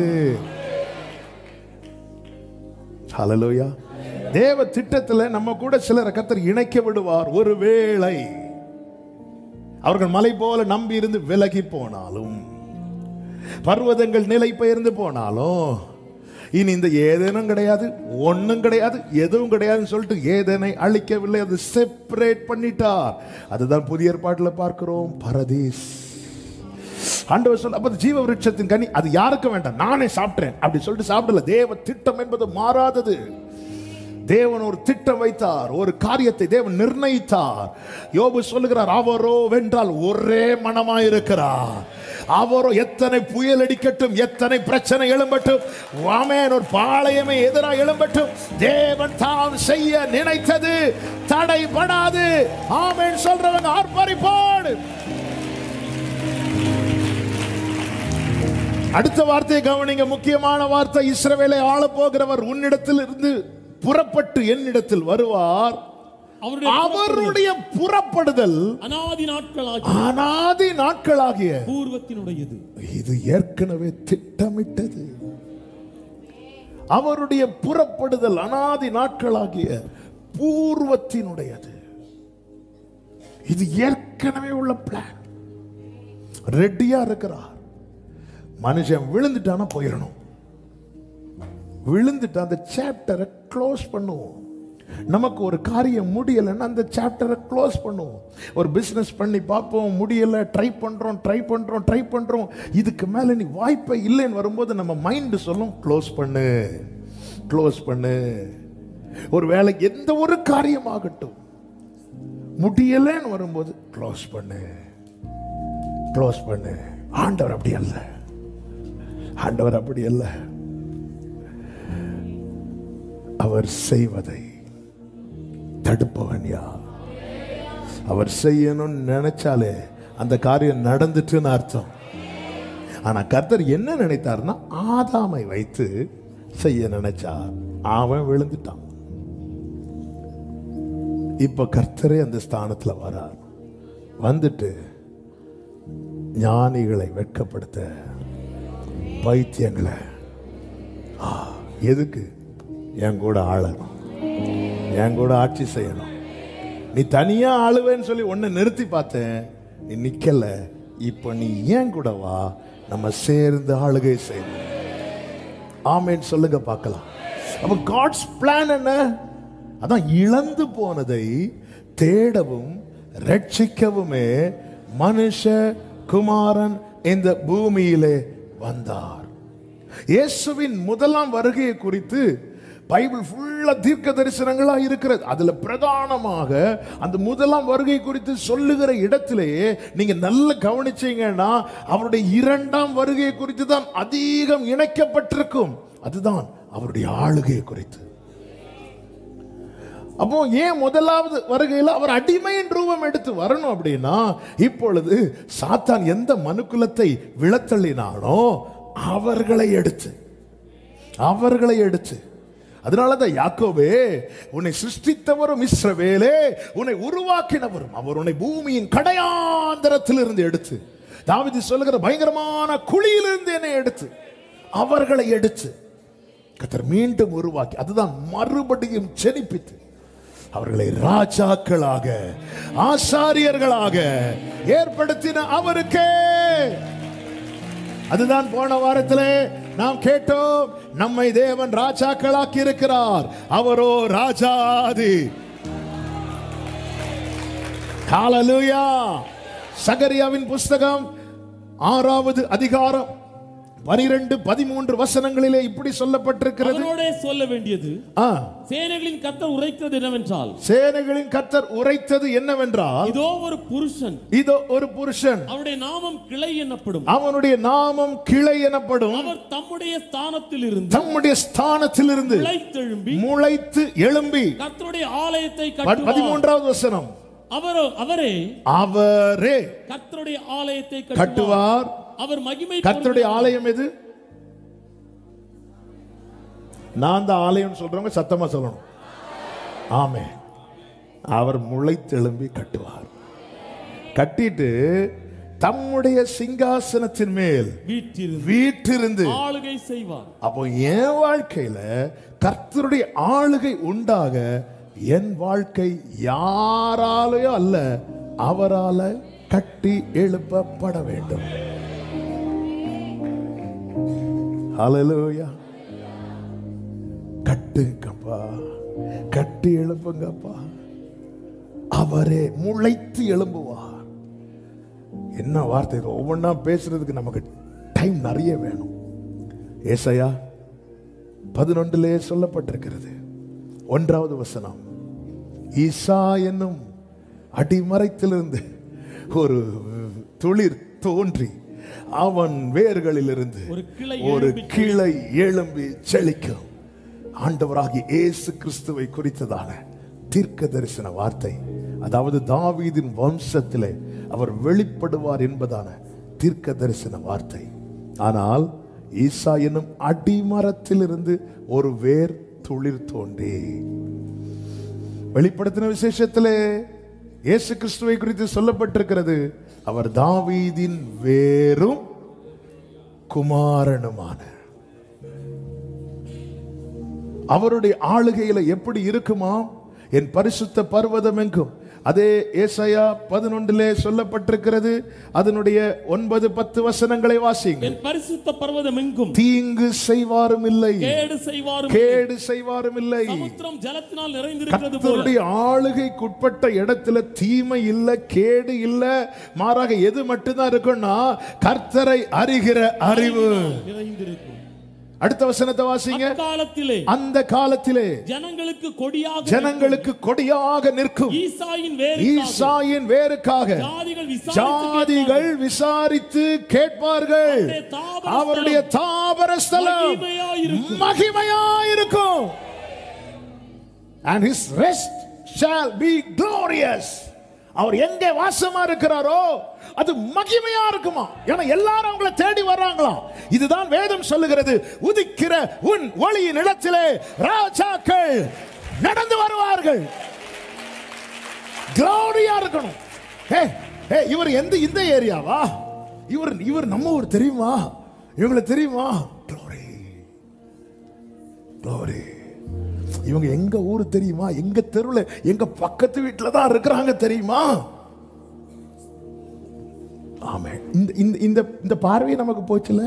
ஹல்லேலூயா. தேவ திட்டத்துல நம்ம கூட சிலரை கர்த்தர் இணைக்க விடுவார். ஒருவேளை அவர்கள் மலை போல நம்பி இருந்து விலகி போனாலும், பர்வதங்கள் நிலை பெயர்ந்து போனாலும், இனி இந்த ஏதேனும் கிடையாது, ஒன்னும் கிடையாது, எதுவும் கிடையாதுன்னு சொல்லிட்டு ஏதேனை அழிக்கவில்லை, அது செப்பரேட் பண்ணிட்டார். அதுதான் புதிய ஏற்பாட்டில் பார்க்கிறோம், பரதீஸ். ஆண்டவர் சொல்ல, அப்ப ஜீவ விருட்சத்தின் கனி அது யாருக்கும் வேண்டாம், நானே சாப்பிட்டேன் அப்படி சொல்லிட்டு சாப்பிடல. தேவ திட்டம் என்பது மாறாதது. தேவன் ஒரு திட்டம் வைத்தார், ஒரு காரியத்தை தேவன் நிர்ணயித்தார். யோபு சொல்லுகிறார், அவரோ வென்றால் ஒரே மனமாயிருக்கிறார். அவரோ எத்தனை புயல் அடிக்கட்டும், எத்தனை பிரச்சனை எழும்பட்டும், ஆமென், ஒரு பாளையமே எதிராக எழும்பட்டும், தேவன் தாம் செய்ய நினைத்தது தடைபடாது. ஆமென் சொல்றவங்க ஆர்ப்பரிப்பாடு. அடுத்த வார்த்தையை கவனிங்க, முக்கியமான வார்த்தை. இஸ்ரவேலை ஆள போகிறவர் உன்னிடத்தில் இருந்து புறப்பட்டு என்னிடத்தில் வருவார், அவருடைய புறப்படுதல் அநாதி நாட்களாகிய பூர்வத்தினுடையது. இது ஏற்கனவே திட்டமிட்டது. அவருடைய புறப்படுதல் அநாதி நாட்களாகிய பூர்வத்தினுடையது. இது ஏற்கனவே உள்ள பிளான். ரெடியா இருக்கிறார். மனுஷன் விழுந்துட்டானா போயிடணும். விழுந்துட்டு அந்த சாப்டரை க்ளோஸ் பண்ணுவோம். நமக்கு ஒரு காரியம் முடியலைன்னா அந்த சாப்டரை க்ளோஸ் பண்ணுவோம். ஒரு பிசினஸ் பண்ணி பார்ப்போம், முடியலை, ட்ரை பண்றோம். இதுக்கு மேல நீ வாய்ப்பே இல்லைன்னு வரும்போது நம்ம மைண்ட் சொல்லும் க்ளோஸ் பண்ணு. ஒரு வேலை எந்த ஒரு காரியமாகட்டும் முடியலைன்னு வரும்போது க்ளோஸ் பண்ணு. ஆண்டவர் அப்படி அல்ல. அவர் செய்வதை தடுப்பவன் யார்? அவர் செய்யணும்னு நினைச்சாலே அந்த காரியம் நடந்துட்டுன்னு அர்த்தம். ஆனா கர்த்தர் என்ன நினைத்தார்னா, ஆதாமை வைத்து செய்ய நினைச்சார். அவன் விழுந்துட்டான். இப்ப கர்த்தரே அந்த ஸ்தானத்துல வரார். வந்துட்டு ஞானிகளை வெட்கப்படுத்த, பைத்தியங்களை எதுக்கு என் கூட ஆளணும், என் கூட ஆட்சி செய்யணும். நீ தனியா ஆளுவேன்னு சொல்லி ஒன்னு நிறுத்தி பார்த்தேன், நீ நிக்கல. இப்ப நீ ஏன் கூட வா, நம்ம சேர்ந்து ஆளுகை செய்யணும். ஆமென் சொல்லுங்க பார்க்கலாம். அப்ப காட்ஸ் பிளான் என்ன? அதான் இழந்து போனதை தேடவும் ரட்சிக்கவுமே மனுஷ குமாரன் இந்த பூமியிலே வந்தார். இயேசுவின் முதலாம் வருகையை குறித்து பைபிள் ஃபுல்லா தீர்க்க தரிசனங்களா இருக்கிறது. அதுல பிரதானமாக அந்த முதலாம் வருகை குறித்து சொல்லுகிற இடத்திலேயே நீங்க நல்ல கவனிச்சீங்கன்னா அவருடைய இரண்டாம் வருகை குறித்து தான் அதிகம் இணைக்கப்பட்டிருக்கும். அதுதான் அவருடைய ஆளுகை குறித்து. அப்போ ஏன் முதலாவது வருகையில் அவர் அடிமையின் ரூபம் எடுத்து வரணும் அப்படின்னா, இப்பொழுது சாத்தான் எந்த மனுக்குலத்தை விழத்தள்ளினானோ அவர்களை எடுத்து அதனாலதான் யாக்கோபே, உன்னை சிருஷ்டித்தவரும் இஸ்ரவேலே, உன்னை உருவாக்கினவரும் அவர் உன்னை பூமியின் கடையாந்தரத்திலிருந்து எடுத்து, தாவீது சொல்லுகிற பயங்கரமான குழியிலிருந்து என்னை எடுத்து, அவர்களை எடுத்து கர்த்தர் மீண்டும் உருவாக்கி, அதுதான் மறுபடியும் ஜெனிப்பித்து அவர்களை ராஜாக்களாக ஆசாரியர்களாக ஏற்படுத்தின அவருக்கே. அதுதான் போன வாரத்திலே நாம் கேட்டோம், நம்மை தேவன் ராஜாக்களாக்கி இருக்கிறார். அவரோ ராஜாதி. ஹல்லேலூயா. சகரியாவின் புஸ்தகம் 6வது அதிகாரம் 12-13 வசனங்களிலே இப்படி சொல்லப்பட்டிருக்கிறது. அவரோடே சொல்ல வேண்டியது, சேனைகளின் கர்த்தர் உரைத்தது என்னவென்றால், இதோ ஒரு புருஷன் அவருடைய நாமம் கிளை எனப்படும். அவர் தம்முடைய ஸ்தானத்திலிருந்து முளைத்து எழும்பி கர்த்தருடைய ஆலயத்தை கட்டுவார். 13வது வசனம், அவரே கர்த்தருடைய ஆலயத்தை கட்டுவார். அவர் மகிமை. கர்த்தருடைய ஆலயம் எது? நான் தான் ஆலயம் சொல்றவங்க சத்தமா சொல்லணும். ஆமென். அவர் முளைத்தெழும்பி கட்டுவார். கட்டிட்டு தம்முடைய சிங்காசனத்தின் மேல் வீற்றிருந்து ஆளுகை செய்வார். அப்போ என் வாழ்க்கையில கர்த்தருடைய ஆளுகை உண்டாக என் வாழ்க்கை யாராலேயோ அல்ல, அவரால கட்டி எழுப்பப்பட வேண்டும். ஹல்லேலூயா. கட்டுங்கப்பா, கட்டி எழுப்புங்கப்பா. அவரே முளைத்து எழும்புவார். என்ன வார்த்தை! ஒவ்வொன்றா பேசுறதுக்கு நமக்கு டைம் நிறைய வேணும். ஏசாயா 11 சொல்லப்பட்டிருக்கிறது. 1வது வசனம், ஈசா என்னும் அடிமரத்திலிருந்து ஒரு துளிர் தோன்றி அவன் வேர்களிலிருந்து ஒரு கிளை எழும்பி செழிக்கும். ஆண்டவராகிய இயேசு கிறிஸ்துவை குறித்ததான தீர்க்க தரிசன வார்த்தை. அதாவது தாவீதின் வம்சத்திலே அவர் வெளிப்படுவார் என்பதான தீர்க்க தரிசன வார்த்தை. ஆனால் ஈசா என்னும் அடிமரத்திலிருந்து ஒரு வேர் துளிர் தோன்றி வெளிப்படுத்தின விசேஷத்திலே இயேசு கிறிஸ்துவை குறித்து சொல்லப்பட்டிருக்கிறது, அவர் தாவீதின் வேரும் குமாரனுமான. அவருடைய ஆளுகையில எப்படி இருக்குமா? என் பரிசுத்த பர்வதம் எங்கும், அதே ஏசாயா 11 சொல்லப்பட்டிருக்கிறது. அதனுடைய 9-10 வசனங்களை வாசிங்க. என் பரிசுத்த பர்வதம் எங்கும் தீங்கு செய்வாரும் இல்லை, கேடு செய்வாரும் இல்லை. சமுத்திரம் ஜலத்தினால் நிறைந்திருக்கிறது போல. கர்த்தருடைய ஆளுகைக்குட்பட்ட இடத்துல தீமை இல்ல, கேடு இல்ல. மாறாக எது மட்டும்தான் இருக்குன்னா கர்த்தரை அறிகிற அறிவு நிறைந்திருக்கும். அடுத்த வசனத்தை வாசிங்க. அந்த காலத்திலே ஜனங்களுக்கு கொடியாக நிற்கும் ஈசாயின் வேருக்காக ஜாதிகள் விசாரித்து கேட்பார்கள். அவருடைய தாபர ஸ்தலம் மகிமையாயிருக்கும். And his rest shall be glorious. அவர் எங்கே வாசமா இருக்கிறாரோ அது மகிமையா இருக்குமா? ஏன்னா எல்லாரும் அவங்களை தேடி வர்றாங்களா? இதுதான் வேதம் சொல்லுகிறது. உதிக்கிற உன் ஒளியின் இடத்திலே ராஜாக்கள் நடந்து வருவார்கள். க்ளோரியா இருக்கணும். இவர் இந்த ஏரியாவா? இவர் நம்ம ஊர் தெரியுமா? இவங்களை தெரியுமா? Glory glory. இவங்க எங்க ஊரு தெரியுமா? எங்க தெருவில் எங்க பக்கத்து வீட்டில் தான் இருக்கிறாங்க தெரியுமா? ஆமே. இந்த பார்வை நமக்கு போச்சுல.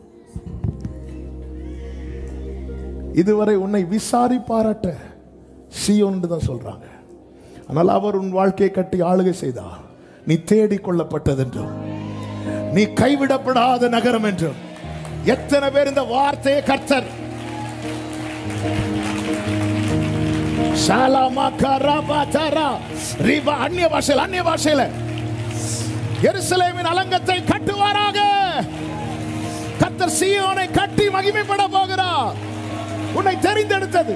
இதுவரை உன்னை விசாரிப்பாராட்ட சீயோன் தான் சொல்றாங்க. ஆனால் அவர் உன் வாழ்க்கையை கட்டி ஆளுகை செய்தார். நீ தேடிக் கொள்ளப்பட்டது என்றும், நீ கைவிடப்படாத நகரம் என்றும். எத்தனை பேர் இந்த வார்த்தையை கர்த்தர் அந்நிய பாஷையில எருசலேமின் அலங்கத்தை கட்டுவாராக. கர்த்தர் சீயோனை கட்டி மகிமைப்பட போகிறார். உன்னை தெரிந்தெடுத்தது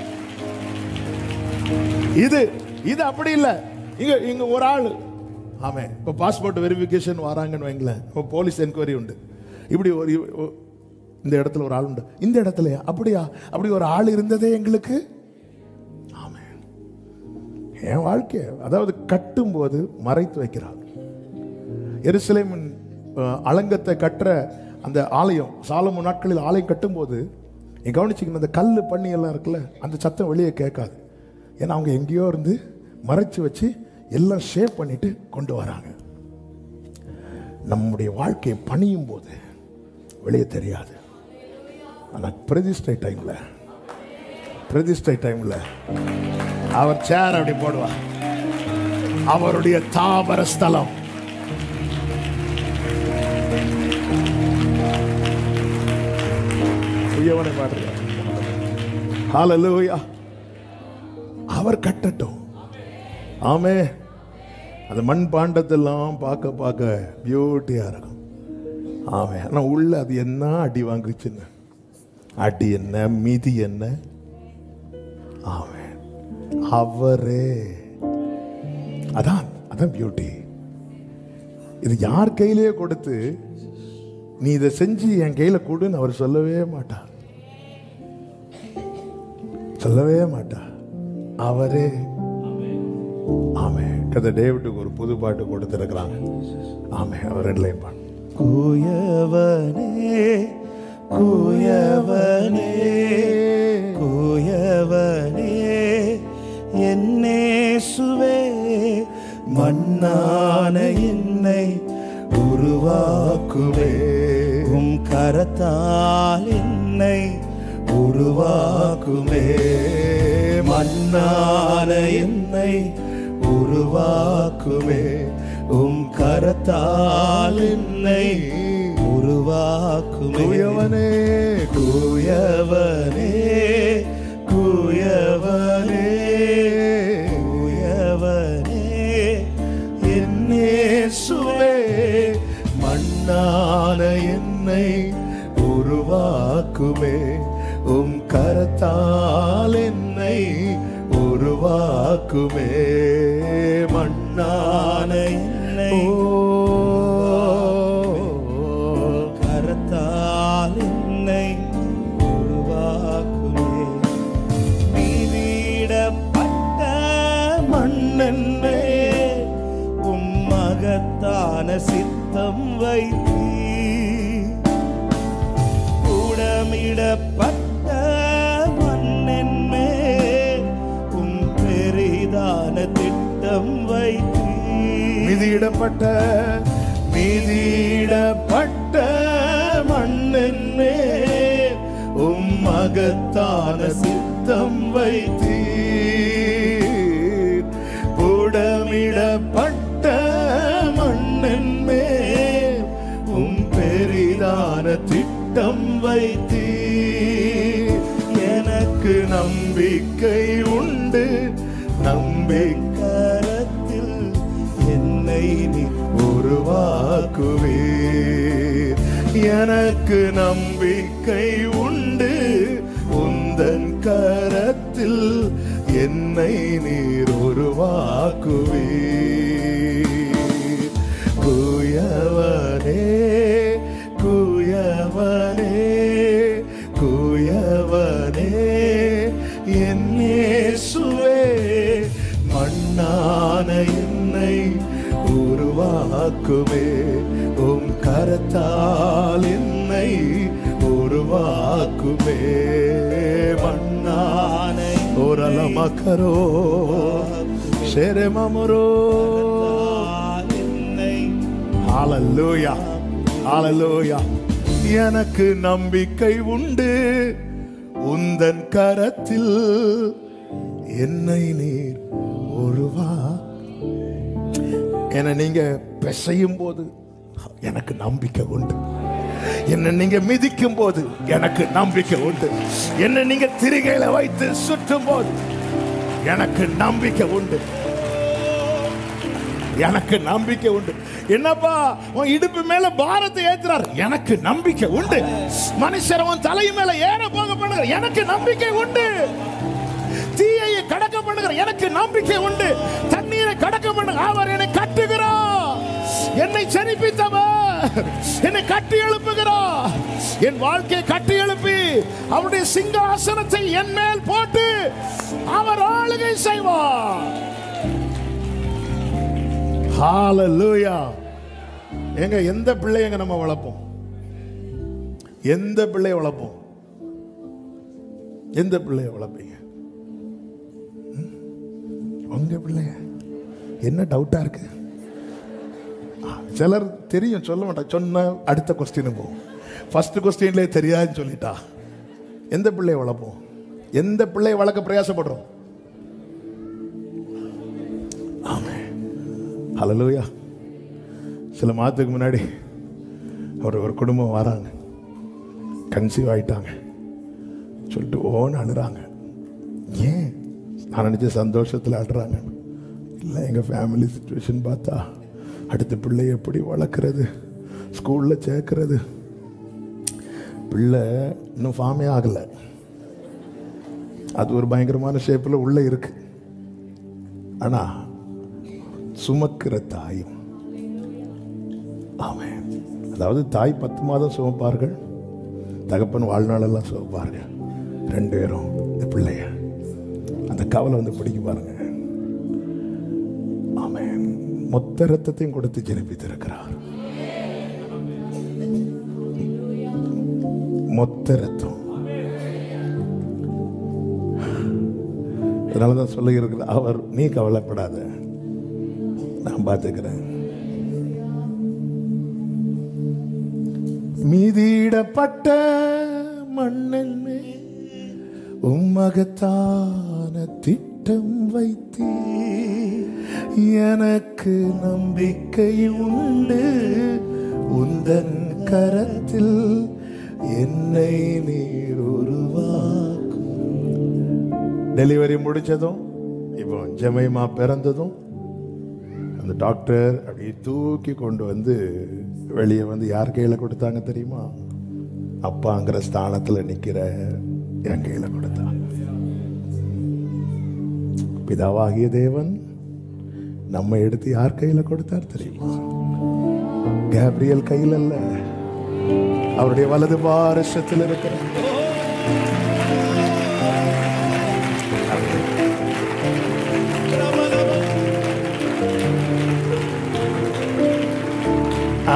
இது அப்படி இல்ல. இங்க ஒரு ஆள், ஆமே, இப்ப பாஸ்போர்ட் வெரிஃபிகேஷன் வராங்கன்னு வைங்களேன், இப்போ போலீஸ் என்கொயரி உண்டு. இப்படி ஒரு இந்த இடத்துல ஒரு ஆள் உண்டு, இந்த இடத்துல அப்படியா? அப்படி ஒரு ஆள் இருந்ததே எங்களுக்கு. ஆமே. என் வாழ்க்கை அதாவது கட்டும் போது மறைத்து வைக்கிறார். எருசலேமின் அலங்கத்தை கட்டுற அந்த ஆலயம், சாலமோன் நாட்களில் ஆலயம் கட்டும் போது கவனிச்சிக்கணும், அந்த கல் பண்ணி எல்லாம் இருக்குல்ல, அந்த சத்தம் வெளியே கேட்காது. ஏன்னா அவங்க எங்கேயோ இருந்து மறைச்சு வச்சு எல்லாம் ஷேப் பண்ணிட்டு கொண்டு வராங்க. நம்முடைய வாழ்க்கையை பணியும் போது வெளியே தெரியாது. ஆனால் பிரதிஷ்டை டைம்ல அவர் சேர் அப்படி போடுவார். அவருடைய தாபர ஸ்தலம். ஹல்லேலூயா. அவர் கட்டட்டும். ஆமே. அந்த மண் பாண்டத்தெல்லாம் பார்க்க பியூட்டியா இருக்கும். ஆமே. ஆனா உள்ள அது என்ன அடி வாங்குச்சுன்னு, அடி என்ன மீதி என்ன. ஆமே. அவரே அதான் பியூட்டி. இது யார் கையிலேயே கொடுத்து நீ இதை செஞ்சு என் கையில கொடுன்னு அவர் சொல்லவே மாட்டார். அவரே. ஆமே. கதை டேவிட்டுக்கு ஒரு புது பாட்டு கொடுத்திருக்கிறாங்க. ஆமே. அவர் ரெண்டு லைன் பாடு. கூயவனே கூயவனே கூயவனே என்னேசுவே, மண்ணான என்னை உருவாக்குவே, உம் கரத்தால் என்னை உருவாக்குமே. மண்ணான என்னை உருவாக்குமே, உம் கரத்தால் என்னை உருவாக்குமே. கூயவனே கூயவனே கூயவனே கூயவனே என்னேசுவே, மண்ணான என்னை உருவாக்குமே, உம் கரத்தால் என்னை உருவாக்குமே. மண்ணான என்னை கரத்தால் என்னை உருவாக்குமே. மீதிடப்பட்ட மண்ணென்மே மகத்தான சித்தம் வைத்தீ கூடமிடப்பட்ட மண்ணென்மே பெரிதான திட்டம் வைத்தீ மிதியிடப்பட்ட மண்ணென்மே மகத்தான சித்தம் வைத்தீர் கூடமிடப்பட்ட மண்ணென்மே பெரிதான திட்டம் வைத்தீர் எனக்கு நம்பிக்கை உண்டு நம்பிக்கரத்தில் என்னை நீ உருவாக்குவீர் எனக்கு நம்பிக்கை உண்டு உந்தன் கரத்தில் என்னை நீர் உருவாக்குவீர் குயவனே குயவனே குயவனே என் இயேசுவே மண்ணான என்னை உருவாக்குமே உம் கரத்தால் என்னை உருவாக்குமே மண்ணான ஓரலமக்கரோ ஷெரமமரோ என்னை ஹalleluya ஹalleluya எனக்கு நம்பிக்கை உண்டு உந்தன் கரத்தில் என்னை நீர் உருவா என்னை நீங்க பிசையும் போது எனக்கு நம்பிக்கை உண்டு என்னை நீங்க மிதிக்கும் போது எனக்கு நம்பிக்கை உண்டு என்னை நீங்க திரிகையில வைத்து சுற்றும் போது எனக்கு நம்பிக்கை உண்டு எனக்கு நம்பிக்கை உண்டு என்னப்பா உன் இடுப்பு மேல பாரத்தை ஏத்துறார் எனக்கு நம்பிக்கை உண்டு மனுஷர் உன் தலை மேல ஏற போக பண்ணுங்க எனக்கு நம்பிக்கை உண்டு தீயை கடக்க பண்ணுகிற எனக்கு நம்பிக்கை உண்டு தண்ணீரை கடக்க பண்ணுங்க அவர் என்னை கட்டுகிறார் என்னை செழிப்பித்தவர் என்னை கட்டி எழுப்புகிறார் என் வாழ்க்கையை கட்டி எழுப்பி அவருடைய சிங்காசனத்தை என் மேல் போட்டு அவர் ஆளுகை செய்வார் ஹalleluya எங்க எந்த பிள்ளைங்க நம்ம வளர்ப்போம் எந்த பிள்ளையை வளர்ப்போம் எந்த பிள்ளையை வளர்ப்பீங்க உங்க பிள்ளைய என்ன டவுட்டா இருக்கு சிலர் தெரியும் சொல்ல மாட்டாங்க சொன்ன அடுத்த கொஸ்டின் போகும் ஃபர்ஸ்ட் கொஸ்டின்லேயே தெரியாதுன்னு சொல்லிட்டா எந்த பிள்ளையை வளர்ப்போம் எந்த பிள்ளையை வளர்க்க பிரயாசப்படுறோம் ஆமென் ஹalleluya சில மாதத்துக்கு முன்னாடி ஒரு குடும்பம் வராங்க கன்சீவ் ஆயிட்டாங்க சொல்லிட்டு ஓன்னு அழுறாங்க ஏன் நான் நினச்ச சந்தோஷத்தில் ஆடுறாங்க இல்லை எங்கள் ஃபேமிலி சிச்சுவேஷன் பார்த்தா அடுத்த பிள்ளை எப்படி வளர்க்குறது ஸ்கூலில் சேர்க்கறது பிள்ளை இன்னும் ஃபார்மே ஆகலை அது ஒரு பயங்கரமான ஷேப்பில் உள்ளே இருக்கு ஆனால் சுமக்கிற தாயும் ஆமென் அதாவது தாய் 10 மாதம் சுமப்பார்கள் தகப்பன் வாழ்நாளெல்லாம் சுமப்பார்கள் 2 பேரும் இந்த பிள்ளைய அந்த கவலை வந்து பிடிக்க பாருங்க ஆமென் மொத்த ரத்தத்தையும் கொடுத்து ஜெனிப்பித்திருக்கிறார் மொத்த ரத்தம் அதனாலதான் சொல்லி இருக்கிற அவர் நீ கவலைப்படாத நான் பார்த்துக்கிறேன் மீதியிடப்பட்ட மண்ணின் மேல் உம்மகத்தான திட்டம் வைத்தீ எனக்கு நம்பிக்கை உண்டு உந்தன் கரத்தில் என்னை நீர் உருவாக்கும். டெலிவரி முடிச்சதும் இப்போ ஜெமைமா பிறந்ததும் அந்த டாக்டர் அப்படி தூக்கி கொண்டு வந்து வெளியே வந்து யார் கையில் கொடுத்தாங்க தெரியுமா? அப்பாங்கிற ஸ்தானத்தில் நிற்கிற என் கையில் கொடுத்தாங்க. பிதாவாகிய தேவன் நம்ம எடுத்து யார் கையில் கொடுத்தார் தெரியுமா? கேப்ரியல் கையில் அல்ல, அவருடைய வலது பாரசத்தில் இருக்கிற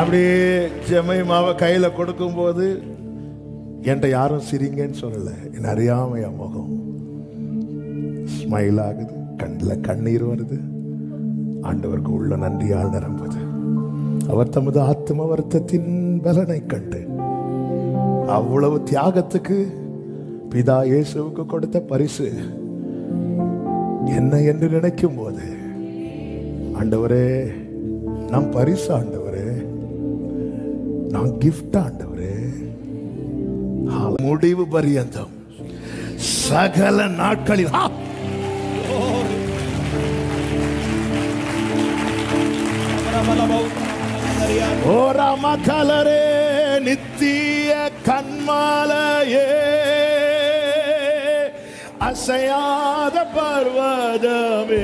அப்படியே ஜெமைமாவை கையில கொடுக்கும் போது என்கிட்ட யாரும் சிரிங்கன்னு சொல்லல, என்ன அறியாம என் முகம் ஸ்மைல் ஆகுது, கண்ணில் கண்ணீர் வருது. ஆண்டவருக்கு உள்ள நன்றியால் நிரம்புது. அவர் தமது ஆத்ம வருத்தத்தின் பலனை கண்டு அவ்வளவு தியாகத்துக்கு பிதா இயேசுவுக்கு கொடுத்த பரிசு என்ன என்று நினைக்கும் போது, ஆண்டவரே நான் பரிசு, ஆண்டவரே நான் கிஃப்ட், ஆண்டவரே முடிவு பரியந்தம் சகல நாட்களில் ஓராமகலரே நித்திய கண்மாலையே அசையாத பர்வதமே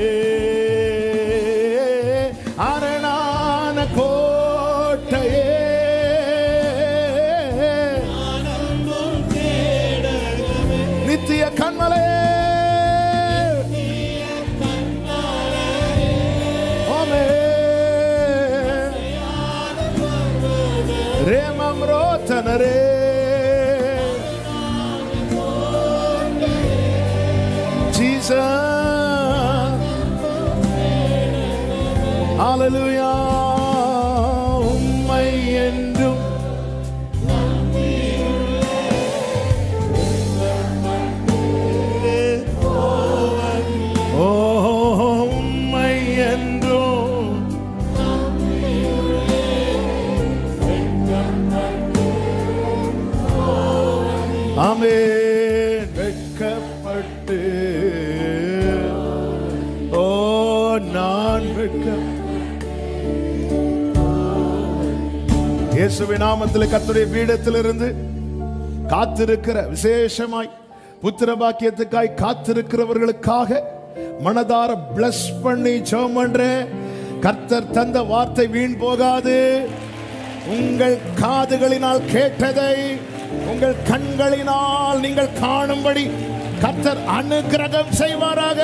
அரணான கோட்டையே நித்திய கண்மலையே ரேமம்ரோதனரே ஜீசஸ் ஹalleluya உம்மை என்றும் உம்மை என்றும் ஆமென். வெட்கப்பட்டு ஓ நான் இயேசுவின் நாமத்தில் கர்த்தருடைய பீடத்திலிருந்து காத்திருக்கிற விசேஷமாய் புத்திர பாக்கியத்துக்காய் காத்திருக்கிறவர்களுக்காக மனதார பிளஸ் பண்ணி ஜெபம் பண்றேன். கர்த்தர் தந்த வார்த்தை வீண் போகாது. உங்கள் காதுகளினால் கேட்டதை உங்கள் கண்களினால் நீங்கள் காணும்படி கர்த்தர் அனுக்கிரகம் செய்வாராக.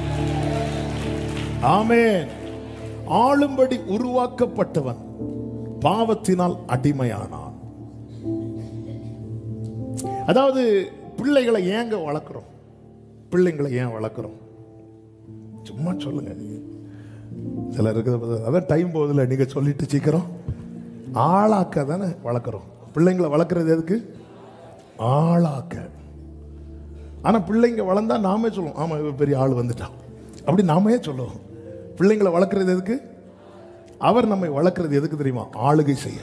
ஆமென். ஆளும்படி உருவாக்கப்பட்டவன் பாவத்தினால் அடிமையானான். அதாவது பிள்ளைகளை ஏங்க வளர்க்கிறோம்? பிள்ளைங்களை ஏன் வளர்க்கிறோம்? சும்மா சொல்லுங்க. சில இருக்குது, அதான் டைம் போகுதுல, நீங்க சொல்லிட்டு சீக்கிரம் ஆளாக்க தானே வளர்க்குறோம். பிள்ளைங்களை வளர்க்குறது எதுக்கு? ஆளாக்க. ஆனா பிள்ளைங்க வளர்ந்தா நாமே சொல்லுவோம், ஆமா இவ பெரிய ஆள் வந்துட்டான் அப்படி நாமே சொல்லுவோம். பிள்ளைங்களை வளர்க்குறது எதுக்கு? அவர் நம்மை வளர்க்குறது எதுக்கு தெரியுமா? ஆளுகை செய்ய.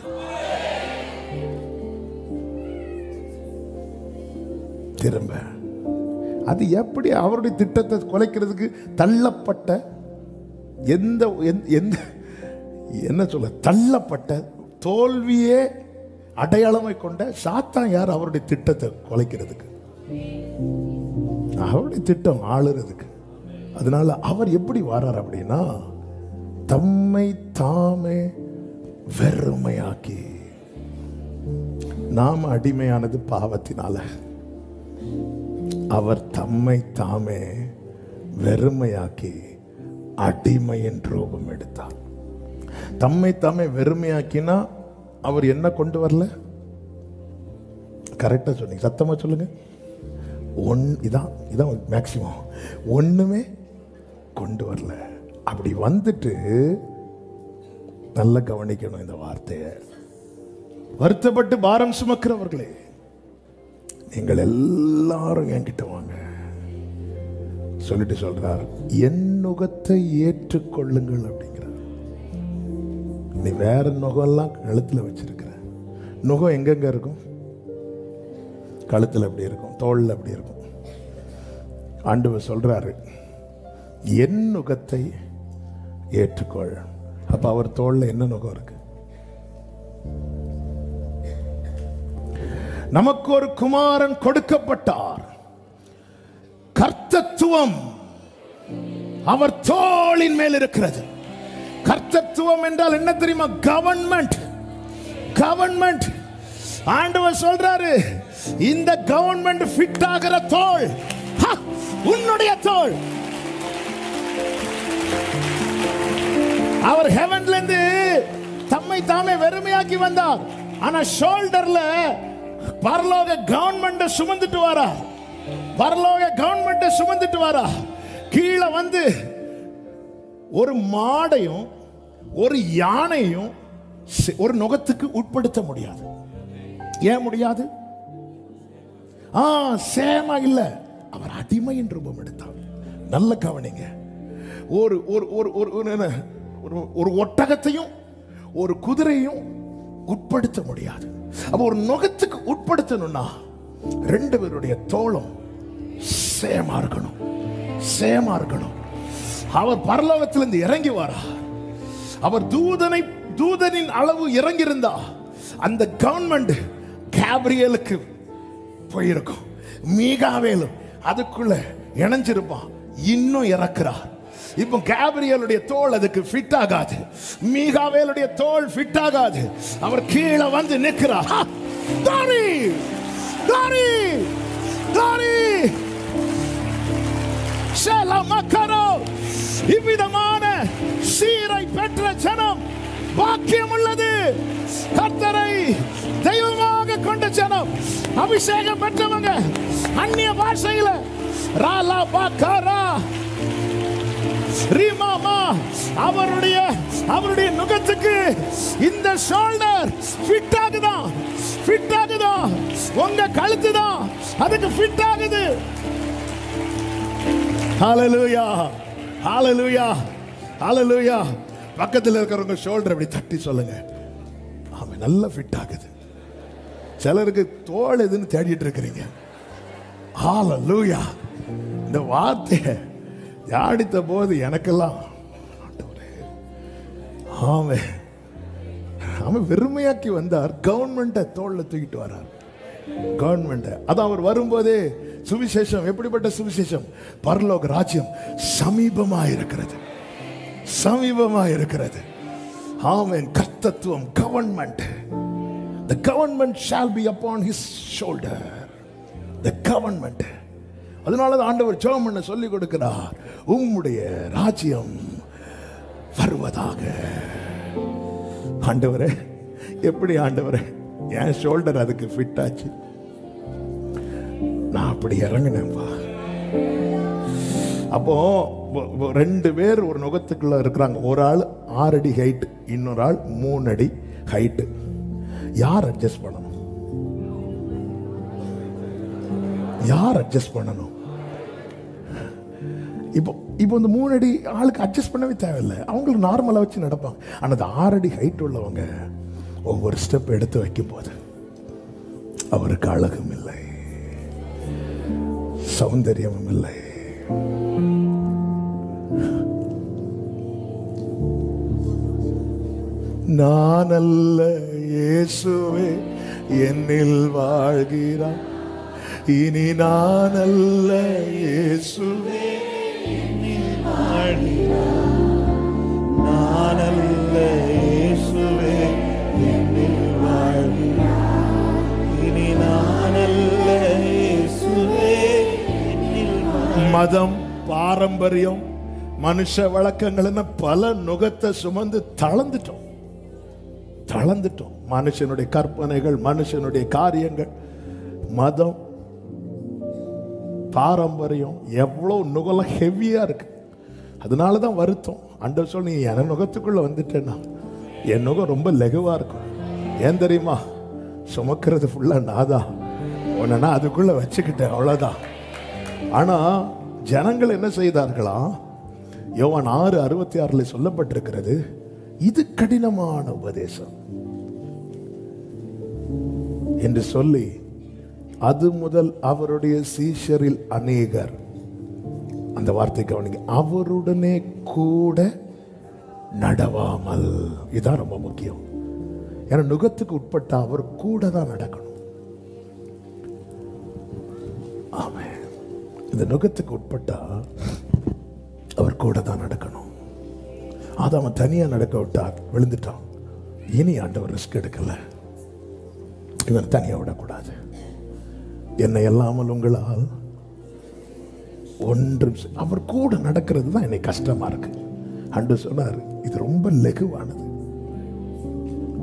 திரும்ப அது எப்படி அவருடைய திட்டத்தை குலைக்கிறதுக்கு தள்ளப்பட்ட எந்த என்ன சொல்ல தள்ளப்பட்ட தோல்வியே அடையாளமை கொண்ட சாத்தான் யார்? அவருடைய திட்டத்தை குலைக்கிறதுக்கு, அவருடைய திட்டம் ஆளுறதுக்கு. அதனால அவர் எப்படி வர்றார் அப்படின்னா, தம்மை தாமே வெறுமையாக்கி. நாம அடிமையானது பாவத்தினால, அவர் தம்மை தாமே வெறுமையாக்கி அடிமையின் ரூபம் எடுத்தார். தம்மை தாமே வெறுமையாக்கினா அவர் என்ன கொண்டு வரல? கரெக்டா சொன்னீங்க, சத்தமா சொல்லுங்க. இதான் மேக்சிமம். ஒண்ணுமே கொண்டு வரல. அப்படி வந்துட்டு நல்லா கவனிக்கணும் இந்த வார்த்தையை. வருத்தப்பட்டு பாரம் சுமக்கிறவர்களே, நீங்கள் எல்லாரும் என்கிட்ட வாங்க சொல்லிட்டு சொல்றார், என் நுகத்தை ஏற்றுக்கொள்ளுங்கள் அப்படிங்கிறார். நீ வேற நுகம்லாம் கழுத்துல வச்சிருக்கிற. நுகம் எங்கெங்க இருக்கும்? கழுத்துல அப்படி இருக்கும், தோல்ல அப்படி இருக்கும். ஆண்டவர் சொல்றாரு, என் நுகத்தை ஏற்றுக்கொள். அப்ப அவர் தோல்ல என்ன நுகம் இருக்கு? நமக்கு ஒரு குமாரன் கொடுக்கப்பட்டார். கர்த்தத்துவம் அவர் தோளின் மேல் இருக்கிறது. கர்த்தத்துவம் என்றால் என்ன தெரியுமா? கவர்மெண்ட். கவர்மெண்ட். ஆண்டவர் சொல்றாரு, இந்த கவர்மெண்ட் ஃபிட் ஆகிற தோள் உன்னுடைய தோள். அவர் ஹெவன்ல இருந்து தம்மை தம்மை தாமே வெறுமையாக்கி வந்தார். ஆனா ஷோல்டர்ல பரலோக கவர்மெண்ட் சுமந்துட்டு வாரா. பரலோக கவர்மெண்ட் சுமந்துட்டு வாரா. கீழே வந்து ஒரு மாடையும் ஒரு யானையும் ஒரு நுகத்துக்கு உட்படுத்த முடியாது. ஏன் முடியாது? சேமா இல்ல, அவர் அடிமை என்று ரூபம் எடுத்தார். நல்ல கவனிங்க. ஒரு ஒரு ஒட்டகத்தையும் ஒரு குதிரையும் உட்படுத்த முடியாது. அப்ப ஒரு நுகத்துக்கு உட்படுத்தணும்னா ரெண்டு பேருடைய தோளும் சேமா இருக்கணும், சேமா இருக்கணும். அவர் பரலோகத்திலிருந்து இறங்கி வாரா. அவர் தூதனின் அளவு இறங்கி இருந்தா அந்த கவர்மெண்ட் கேப்ரியலுக்கு போயிருக்கும். மீகாவேலும் அதுக்குள்ள இணைஞ்சிருப்பான். இன்னும் இறக்குறார். இப்போ கேப்ரியலுடைய தோல் அதுக்கு ஃபிட் ஆகாது, மீகாவேலுடைய தோல் ஃபிட் ஆகாது. அவர் கீழே வந்து நிற்கிறார். தாரி தாரி தாரி ஷலமக்கரோ. இவ்விதமான சீரை பெற்ற ஜனம் பாக்கியம் உள்ளது. கர்த்தரை தெய்வமாக கொண்ட ஜனம், அபிஷேகம் பெற்றவங்க, அந்நிய பாஷையில ராலா பாக்கரா ரீமாமா அவருடைய நுகத்துக்கு இந்த ஷோல்டர் ஃபிட் ஆகுதா? ஃபிட் ஆகுதா? உங்க கழுத்து தான் அதுக்கு ஃபிட் ஆகுது. ஹalleluya ஹalleluya ஹalleluya. பக்கத்தில் இருக்கிறவங்க ஷோல்டர் அப்படி தட்டி சொல்லுங்க, அவன் நல்லா ஃபிட் ஆகுது. சிலருக்கு தோல் எதுன்னு தேடிட்டு இருக்கிறீங்க. ஹalleluya. இந்த வார்த்தையை தியானித்த போது எனக்கெல்லாம் அவன் வெறுமையாக்கி வந்தார். கவர்மெண்ட்டை தோல்ல தூக்கிட்டு வரார். கவர்மெண்ட் அதான் அவர் வரும்போதே சுவிசேஷம். எப்படிப்பட்ட சுவிசேஷம்? பரலோக ராஜ்யம் சமீபமா இருக்கிறது, சமீபமா இருக்கிறது. ஆமென். கர்த்தத்துவம், government. The government shall be upon his shoulder. The government. அதனால ஆண்டவர் ஜெபம் பண்ண சொல்லி கொடுக்கிறார். உம்முடைய ராஜ்யம் வருவதாக. ஆண்டவரே, எப்படி ஆண்டவரே என் ஷோல்டர் அதுக்கு ஃபிட் ஆச்சு? நான் அப்படி இறங்கினேன்பா. அப்போ ரெண்டு பேர் ஒரு நுகத்துக்குள்ள இருக்கிறாங்க. ஒரு ஆள் 6 அடி ஹைட், இன்னொரு ஆள் 3 அடி ஹைட். யார் அட்ஜஸ்ட் பண்ணணும்? யார் அட்ஜஸ்ட் பண்ணணும்? இப்போ இந்த 3 அடி ஆளுக்கு அட்ஜஸ்ட் பண்ணவே தேவையில்லை. அவங்களுக்கு நார்மலா வச்சு நடப்பாங்க. ஆனால் அந்த 6 அடி ஹைட் உள்ளவங்க ஒவ்வொரு ஸ்டெப் எடுத்து வைக்கும் போது அவருக்கு அழகும் இல்லை, சௌந்தரியமும் இல்லை. நான் அல்ல இயேசுவே என்னில் வாழ்கிறார். இனி நான் அல்ல இயேசுவே என்னில் வாழ்கிறார். நான் அல்ல இயேசுவே என்னில் வாழ்கிறார். இனி நான் அல்ல இயேசுவே என்னில் வாழ்கிறார். மதம், பாரம்பரியம், மனுஷ வழக்கங்கள் என்ன பல நுகத்தை சுமந்து தளர்ந்துட்டோம். மனுஷனுடைய கற்பனைகள், மனுஷனுடைய காரியங்கள், மதம், பாரம்பரியம் எவ்வளவு நுகல ஹெவியா இருக்கு. அதனாலதான் வருத்தம். ஆண்டவர் சொல்லி, நீ என் நுகத்துக்குள்ள வந்துட்டேன்னா என் நுகம் ரொம்ப லெகுவா இருக்கும். ஏன் தெரியுமா? சுமக்கிறது ஃபுல்லா நாதான், உன்னா அதுக்குள்ள வச்சுக்கிட்டேன், அவ்வளவுதான். ஆனா ஜனங்கள் என்ன செய்தார்களா? யோவான் 6:66 சொல்லப்பட்டிருக்கிறது, இது கடினமான உபதேசம் என்று சொல்லி அது முதல் அவருடைய சீஷரில் அநேகர், அந்த வார்த்தை கவனிங்க, அவருடனே கூட நடவாமல். இதான் ரொம்ப முக்கியம். ஏன்னா நுகத்துக்கு உட்பட்ட அவர் கூட தான் நடக்கணும். ஆமென். இந்த நுகத்துக்கு உட்பட்டா அவர் கூட தான் நடக்கணும். அதை அவன் தனியா நடக்க விட்டார், விழுந்துட்டான். இனி ஆண்டவர் ரிஸ்க் எடுக்கல, இவர் தனியா விடக்கூடாது. என்னை இல்லாமல் உங்களால் ஒன்றும் அவர் கூட நடக்கிறது தான் என்னை கஷ்டமா இருக்கு. ஆண்டவர் சொன்னார், இது ரொம்ப லெகுவானது.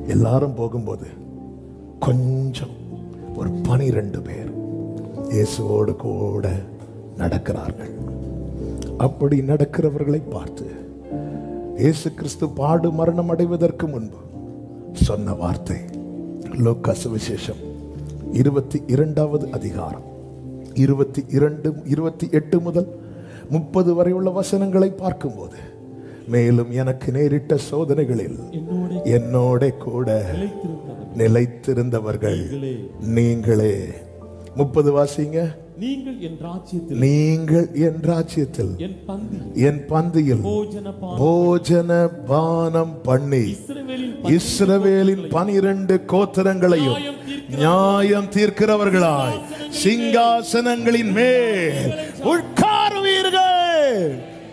எல்லாரும் போகும்போது கொஞ்சம் ஒரு 12 பேர் இயேசுவோடு கூட நடக்கிறார்கள். அப்படி நடக்கிறவர்களை பார்த்து இயேசு கிறிஸ்து பாடு மரணம் அடைவதற்கு முன்பு சொன்ன வார்த்தை லூக்கா சுவிசேஷம் 22வது அதிகாரம் 22, 28 முதல் 30 வரை உள்ள வசனங்களை பார்க்கும்போது, மேலும் எனக்கு நேரிட்ட சோதனைகளில் என்னோட கூட நிலைத்திருந்தவர்கள் நீங்களே. 30 வாசிங்க. நீங்கள் என் ராஜ்யத்தில் என் பந்தியில் போஜன பானம் பண்ணி இஸ்ரவேலின் 12 கோத்திரங்களையும் நியாயம் தீர்க்கிறவர்களாய் சிங்காசனங்களின் மேல் உட்காருவீர்கள்.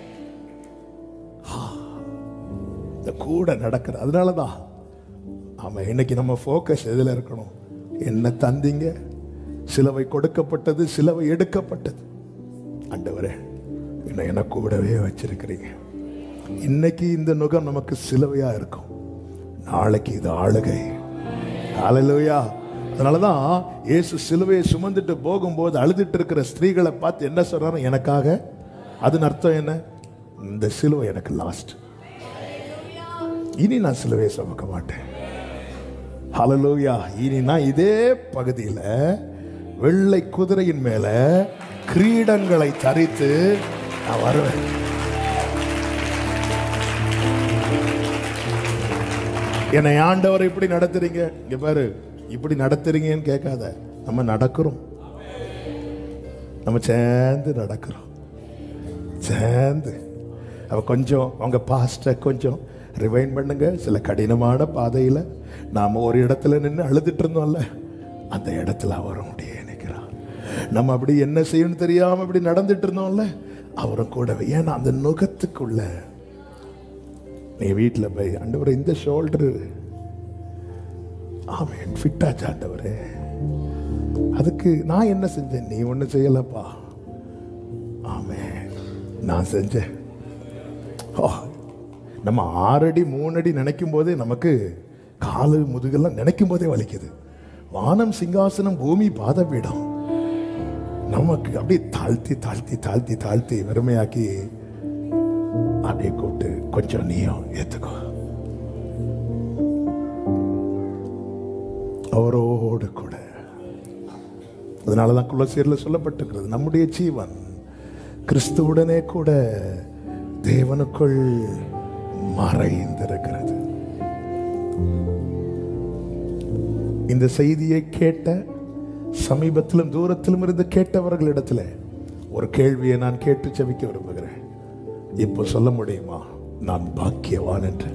இந்த கூட நடக்கிற அதனாலதான் ஆமா, இன்னைக்கு நம்ம போக்கஸ் எதுல இருக்கணும்? என்ன தந்தீங்க? சிலுவை கொடுக்கப்பட்டது, சிலுவை எடுக்கப்பட்டது. ஆண்டவரே, இன்னும் என்ன கூடவே வச்சிருக்கிறீங்க. இன்னைக்கு இந்த நுகம் நமக்கு சிலுவையா இருக்கும், நாளைக்கு இது ஆளுகை. ஹல்லேலூயா. அதனாலதான் இயேசு சிலுவையை சுமந்துட்டு போகும்போது அழுதுட்டு இருக்கிற ஸ்திரீகளை பார்த்து என்ன சொல்றாரு? எனக்காக. அதன் அர்த்தம் என்ன? இந்த சிலுவை எனக்கு லாஸ்ட், இனி நான் சிலுவையை சுமக்க மாட்டேன். ஹல்லேலூயா. இனி நான் இதே பகுதியில் வெள்ளை குதிரையின் மேல கிரீடங்களை தரித்து நான் வருவேன். என்னை ஆண்டவர் இப்படி நடத்துறீங்க, இங்க பாரு, இப்படி நடத்துறீங்கன்னு கேட்காத. நம்ம நடக்கிறோம், நம்ம சேர்ந்து நடக்கிறோம், சேர்ந்து. அவ கொஞ்சம் அவங்க பாஸ்ட கொஞ்சம் ரிவைண்ட் பண்ணுங்க. சில கடினமான பாதையில் நாம் ஒரு இடத்துல நின்று அழுதுட்டு இருந்தோம்ல, அந்த இடத்துல அவரும் முடிய நிற்கிறார். நம்ம அப்படி என்ன செய்யணும்னு தெரியாம இப்படி நடந்துட்டு இருந்தோம்ல, அவரும் கூடவே. ஏன்னா அந்த நுகத்துக்குள்ள நீ வீட்டில் போய் ஆண்டவரே இந்த ஷோல்டரு ஆமேன் ஃபிட்டாச்சு ஆண்டவரே, அதுக்கு நான் என்ன செஞ்சேன்? நீ ஒன்றும் செய்யலப்பா. ஆமேன், நான் செஞ்சேன். நம்ம 6 அடி 3 அடி நினைக்கும் போதே நமக்கு காலு முதுகெல்லாம் நினைக்கும் போதே வலிக்குது. வானம் சிங்காசனம், பூமி பாதபீடம். நமக்கு அப்படியே தாழ்த்தி தாழ்த்தி தாழ்த்தி தாழ்த்தி வெறுமையாக்கி அப்படியே கூப்பிட்டு கொஞ்சம் நீயும் ஏத்துக்கோ, அவரோடு கூட. அதனாலதான் கொலோசியர்ல சொல்லப்பட்டிருக்கிறது, நம்முடைய ஜீவன் கிறிஸ்துவுடனே கூட தேவனுக்குள் மறைந்திருக்கிறது. இந்த செய்தியை கேட்ட சமீபத்திலும் தூரத்திலும் இருந்து கேட்டவர்களிடத்துல ஒரு கேள்வியை நான் கேட்டு ஜெபிக்க விரும்புகிறேன். இப்போ சொல்ல முடியுமா நான் பாக்கியவான் என்று?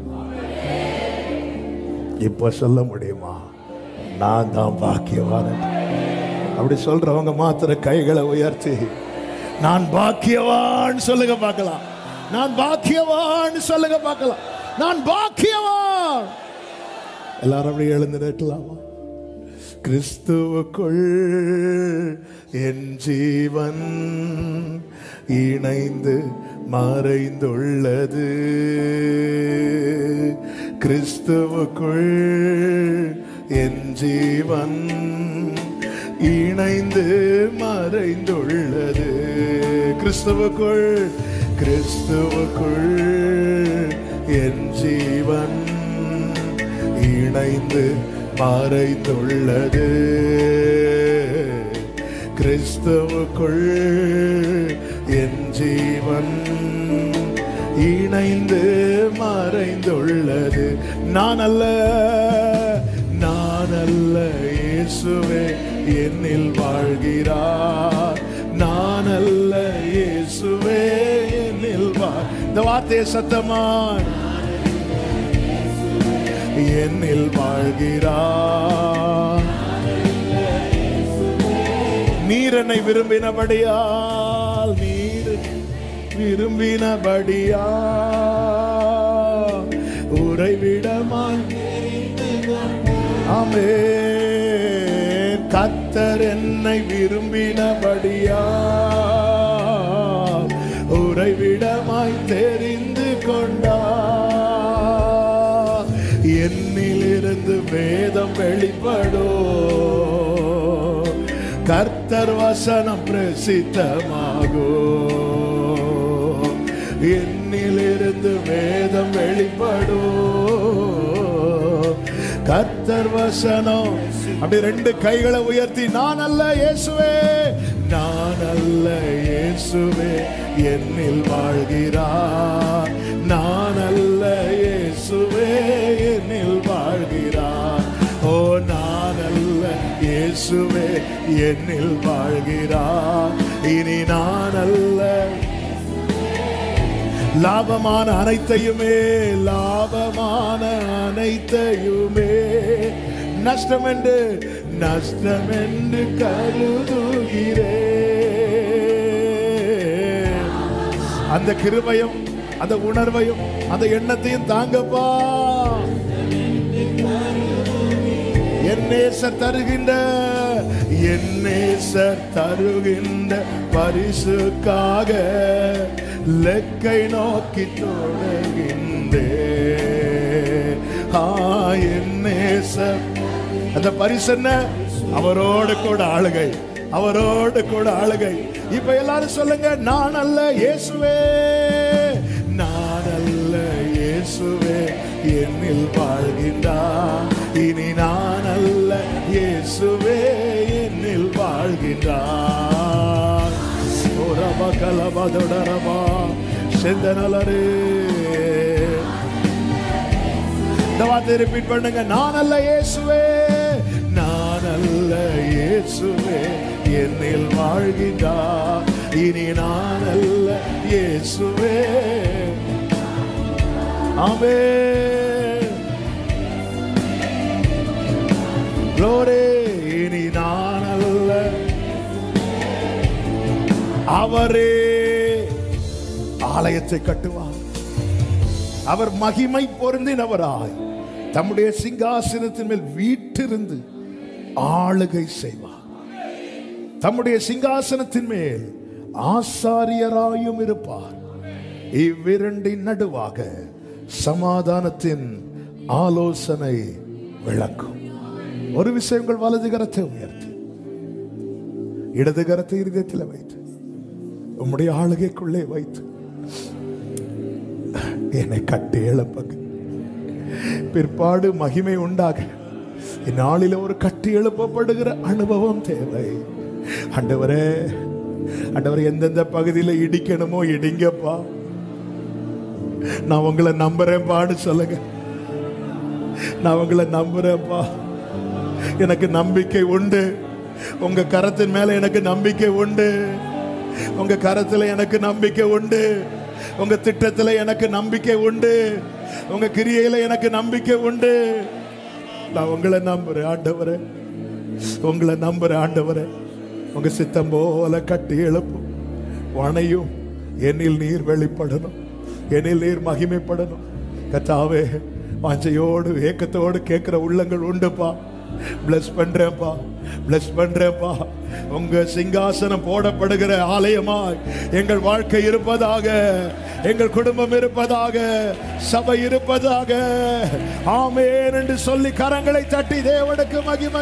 இப்போ சொல்ல முடியுமா நான் தான் பாக்கியவான் என்று? அப்படி சொல்றவங்க மாத்திர கைகளை உயர்த்தி நான் பாக்கியவான் சொல்லுங்க பார்க்கலாம். நான் பாக்கியவான் சொல்லுங்க பார்க்கலாம். நான் பாக்கியவான். எல்லாரும் அப்படி எழுந்து நிற்கலாமா? கிறிஸ்துவுக்குள் என் ஜீவன் இணைந்து மறைந்துள்ளது. கிறிஸ்துவுக்குள் என் ஜீவன் இணைந்து மறைந்துள்ளது. கிறிஸ்துவுக்குள், கிறிஸ்துவுக்குள் என் ஜீவன் இணைந்து மறைந்துள்ளது. கிறிஸ்துவுக்குள் என் ஜீவன் இணைந்து மறைந்துள்ளது. நான் அல்ல, நான் அல்ல, இயேசுவே என்னில் வாழ்கிறார். நான் அல்ல, இயேசுவே என்னில் இந்த வார்த்தையை சத்தமாய் என்னில் வாழ்கிறார். நீர் என்னை விரும்பினபடியால், நீர் விரும்பினபடியால் உறைவிடமாய் ஆமென். கர்த்தர் என்னை விரும்பினபடியால் உறைவிடமாய் தெரிந்து கொண்டார். என்னிலிருந்து வேதம் வெளிப்படும். கர்த்தர் வசனம் பிரசித்தமாகும். என்னிலிருந்து வேதம் வெளிப்படும். கர்த்தர் வசனம். அப்படி ரெண்டு கைகளை உயர்த்தி, நான் அல்ல இயேசுவே, நான் அல்ல இயேசுவே என்னில் வாழ்கிறார். நான் அல்ல இயேசுவே என்னில் வாழ்கிறார். ஓ, நான் அல்ல இயேசுவே என்னில் வாழ்கிறார். இனி நான் அல்ல. லாபமான அனைத்தையுமே, லாபமான அனைத்தையுமே நஷ்டம் என்று கருதுகிறேன். அந்த கிருபையும் அந்த உணர்வையும் அந்த எண்ணத்தையும் தாங்கப்பா. என் நேசர் தருகின்ற பரிசுக்காக லெக்கை நோக்கி தொடர்கின்றேன். என் நேசர் அந்த பரிசு என்ன? அவரோடு கூட ஆளுகை, அவரோடு கூட ஆளுகை. இப்ப எல்லாரும் சொல்லுங்க, நான் அல்ல இயேசுவே, நான் அல்ல இயேசுவே என்னில் வாழ்கின்றார். இனி நான் அல்ல இயேசுவே என்னில் வாழ்கின்றார். ஓரபா கலபதொடரபா செந்தனலரே. இந்த வார்த்தையை ரிப்பீட் பண்ணுங்க, நான் அல்ல இயேசுவே, நான் அல்ல இயேசுவே என்னில் வாழ்கின்றார். இனி நான் அல்ல இயேசுவே. ஆமென். glory. இனி நான் அல்ல, அவரே ஆலயத்தை கட்டுவார். அவர் மகிமை பொருந்தினவராய் தம்முடைய சிங்காசனத்தின் மேல் வீற்றிருந்து ஆளுகை செய்வார். தம்முடைய சிங்காசனத்தின் மேல் ஆசாரியராயும் இருப்பார். இவ்விரண்டின் நடுவாக சமாதானத்தின் ஆலோசனை விளக்கும். ஒரு விஷயம், உங்கள் வலது கரத்தை உயர்த்தி இடது கரத்தை இருதயத்தில் வைத்து உம்முடைய ஆளுகைக்குள்ளே வைத்து என்னை கட்டி எழுப்புங்க. பிற்பாடு மகிமை உண்டாக இந்நாளில் ஒரு கட்டி எழுப்பப்படுகிற அனுபவம் தேவை. ஆண்டவரே, ஆண்டவரே, எந்தெந்த பகுதியில் இடிக்கணுமோ இடிங்கப்பா. நான் உங்களை நம்புறேன் பாடு சொல்லுங்க. நான் உங்களை நம்புறேன்ப்பா. எனக்கு நம்பிக்கை உண்டு. உங்க கரத்தின் மேல எனக்கு நம்பிக்கை உண்டு. உங்க கரத்துல எனக்கு நம்பிக்கை உண்டு. உங்க திட்டத்துல எனக்கு நம்பிக்கை உண்டு. உங்க கிரியையில எனக்கு நம்பிக்கை உண்டு. நான் உங்களை நம்புறேன் ஆண்டவரே, உங்களை நம்புறேன் ஆண்டவரே. உங்க சித்தம் போல கட்டி எழுப்பும் வனையும் என்னில் நீர் வெளிப்படணும், என்னில் நீர் மகிமைப்படணும். கர்த்தாவே, வாஞ்சையோடு ஏக்கத்தோடு கேட்கிற உள்ளங்கள் உண்டுப்பா. Plus பண்றேன்ப்பா, plus பண்றேன்ப்பா. உங்க சிங்காசனம் போடப்படுகிற ஆலயமாய் எங்கள் வாழ்க்கை இருப்பதாக, எங்கள் குடும்பம் இருப்பதாக, சபை இருப்பதாக. ஆமென் என்று சொல்லி கரங்களை தட்டி தேவனுக்கு மகிமை.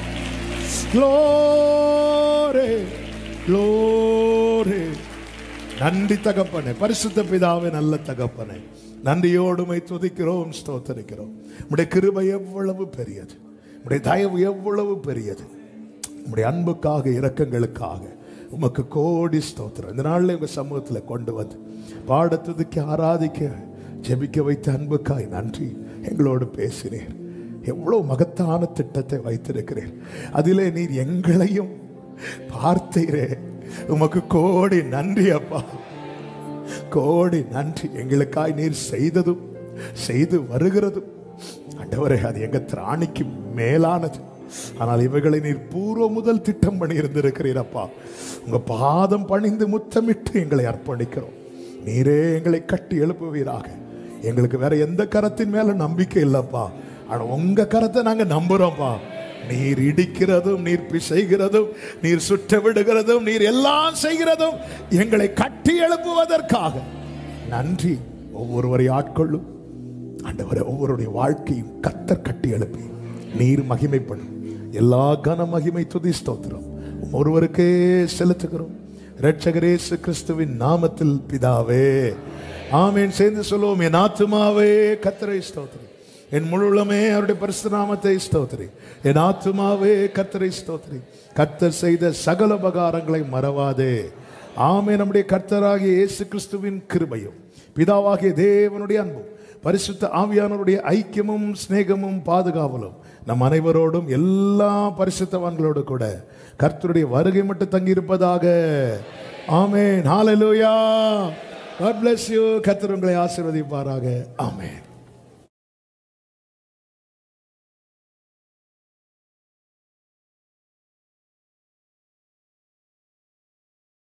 glory, glory. நன்றி தகப்பனே, பரிசுத்த பிதாவே, நல்ல தகப்பனே, நன்றியோடுமை துதிக்கிறோம், ஸ்தோத்தரிக்கிறோம். உம்முடைய கிருபை எவ்வளவு பெரியது, உம்முடைய தயவு எவ்வளவு பெரியது. உம்முடைய அன்புக்காக, இரக்கங்களுக்காக உமக்கு கோடி ஸ்தோத்திரம். இந்த நாளில் உங்க சமூகத்தில் கொண்டு வந்து பாட, துதிக்க, ஆராதிக்க, ஜெபிக்க வைத்த அன்புக்காய் நன்றி. எங்களோடு பேசினீர். எவ்வளவு மகத்தான திட்டத்தை வைத்திருக்கிறீர். அதிலே நீர் எங்களையும் பார்த்தீரே. உமக்கு கோடி நன்றி அப்பா, கோடி நன்றி. எங்களுக்காய் நீர் செய்ததும் செய்து வருகிறதும் ஆண்டவரே, அது எங்க திராணிக்கு மேலானது. ஆனால் இவைகளை நீர் பூர்வ முதல் திட்டம் பண்ணி இருந்திருக்கிறீரப்பா. உங்க பாதம் பணிந்து முத்தமிட்டு எங்களை அர்ப்பணிக்கிறோம். நீரே எங்களை கட்டி எழுப்புவீராக. எங்களுக்கு வேற எந்த கரத்தின் மேல நம்பிக்கை இல்லப்பா. ஆனா உங்க கரத்தை நாங்க நம்புறோம்ப்பா. நீர் இடிக்கிறதும், நீர் பிசைகிறதும், நீர் சுற்ற விடுகிறதும், நீர் எல்லாம் செய்கிறதும் எங்களை கட்டி எழுப்புவதற்காக நன்றி. ஒவ்வொருவரை ஆட்கொள்ளும். ஆண்டவரே, ஒவ்வொருடைய வாழ்க்கையும் கர்த்தர் கட்டி எழுப்பி நீர் மகிமைப்படும். எல்லா கன மகிமை துதி ஸ்தோத்திரம் ஒருவருக்கே செலுத்துகிறோம். இரட்சகர் இயேசு கிறிஸ்துவின் நாமத்தில் பிதாவே, ஆமென். சேர்ந்து சொல்லுவோம். என் ஆத்துமாவே கர்த்தரை ஸ்தோத்திரி, என் முழுமே அவருடைய பரிசுத்த நாமத்தை ஸ்தோத்திரி. என் ஆத்துமாவே கர்த்தரை ஸ்தோத்திரி, கர்த்தர் செய்த சகல உபகாரங்களை மறவாதே. ஆமென். நம்முடைய கர்த்தராகிய இயேசு கிறிஸ்துவின் கிருபையும் பிதாவாகிய தேவனுடைய அன்பும் பரிசுத்த ஆவியானவருடைய ஐக்கியமும் சிநேகமும் பாதுகாவலும் நம் அனைவரோடும் எல்லா பரிசுத்தவான்களோடு கூட கர்த்தருடைய வருகை மட்டும் தங்கியிருப்பதாக. ஆமென். ஹல்லேலூயா. God bless you. கர்த்தர் உங்களை ஆசீர்வதிப்பாராக. ஆமென்.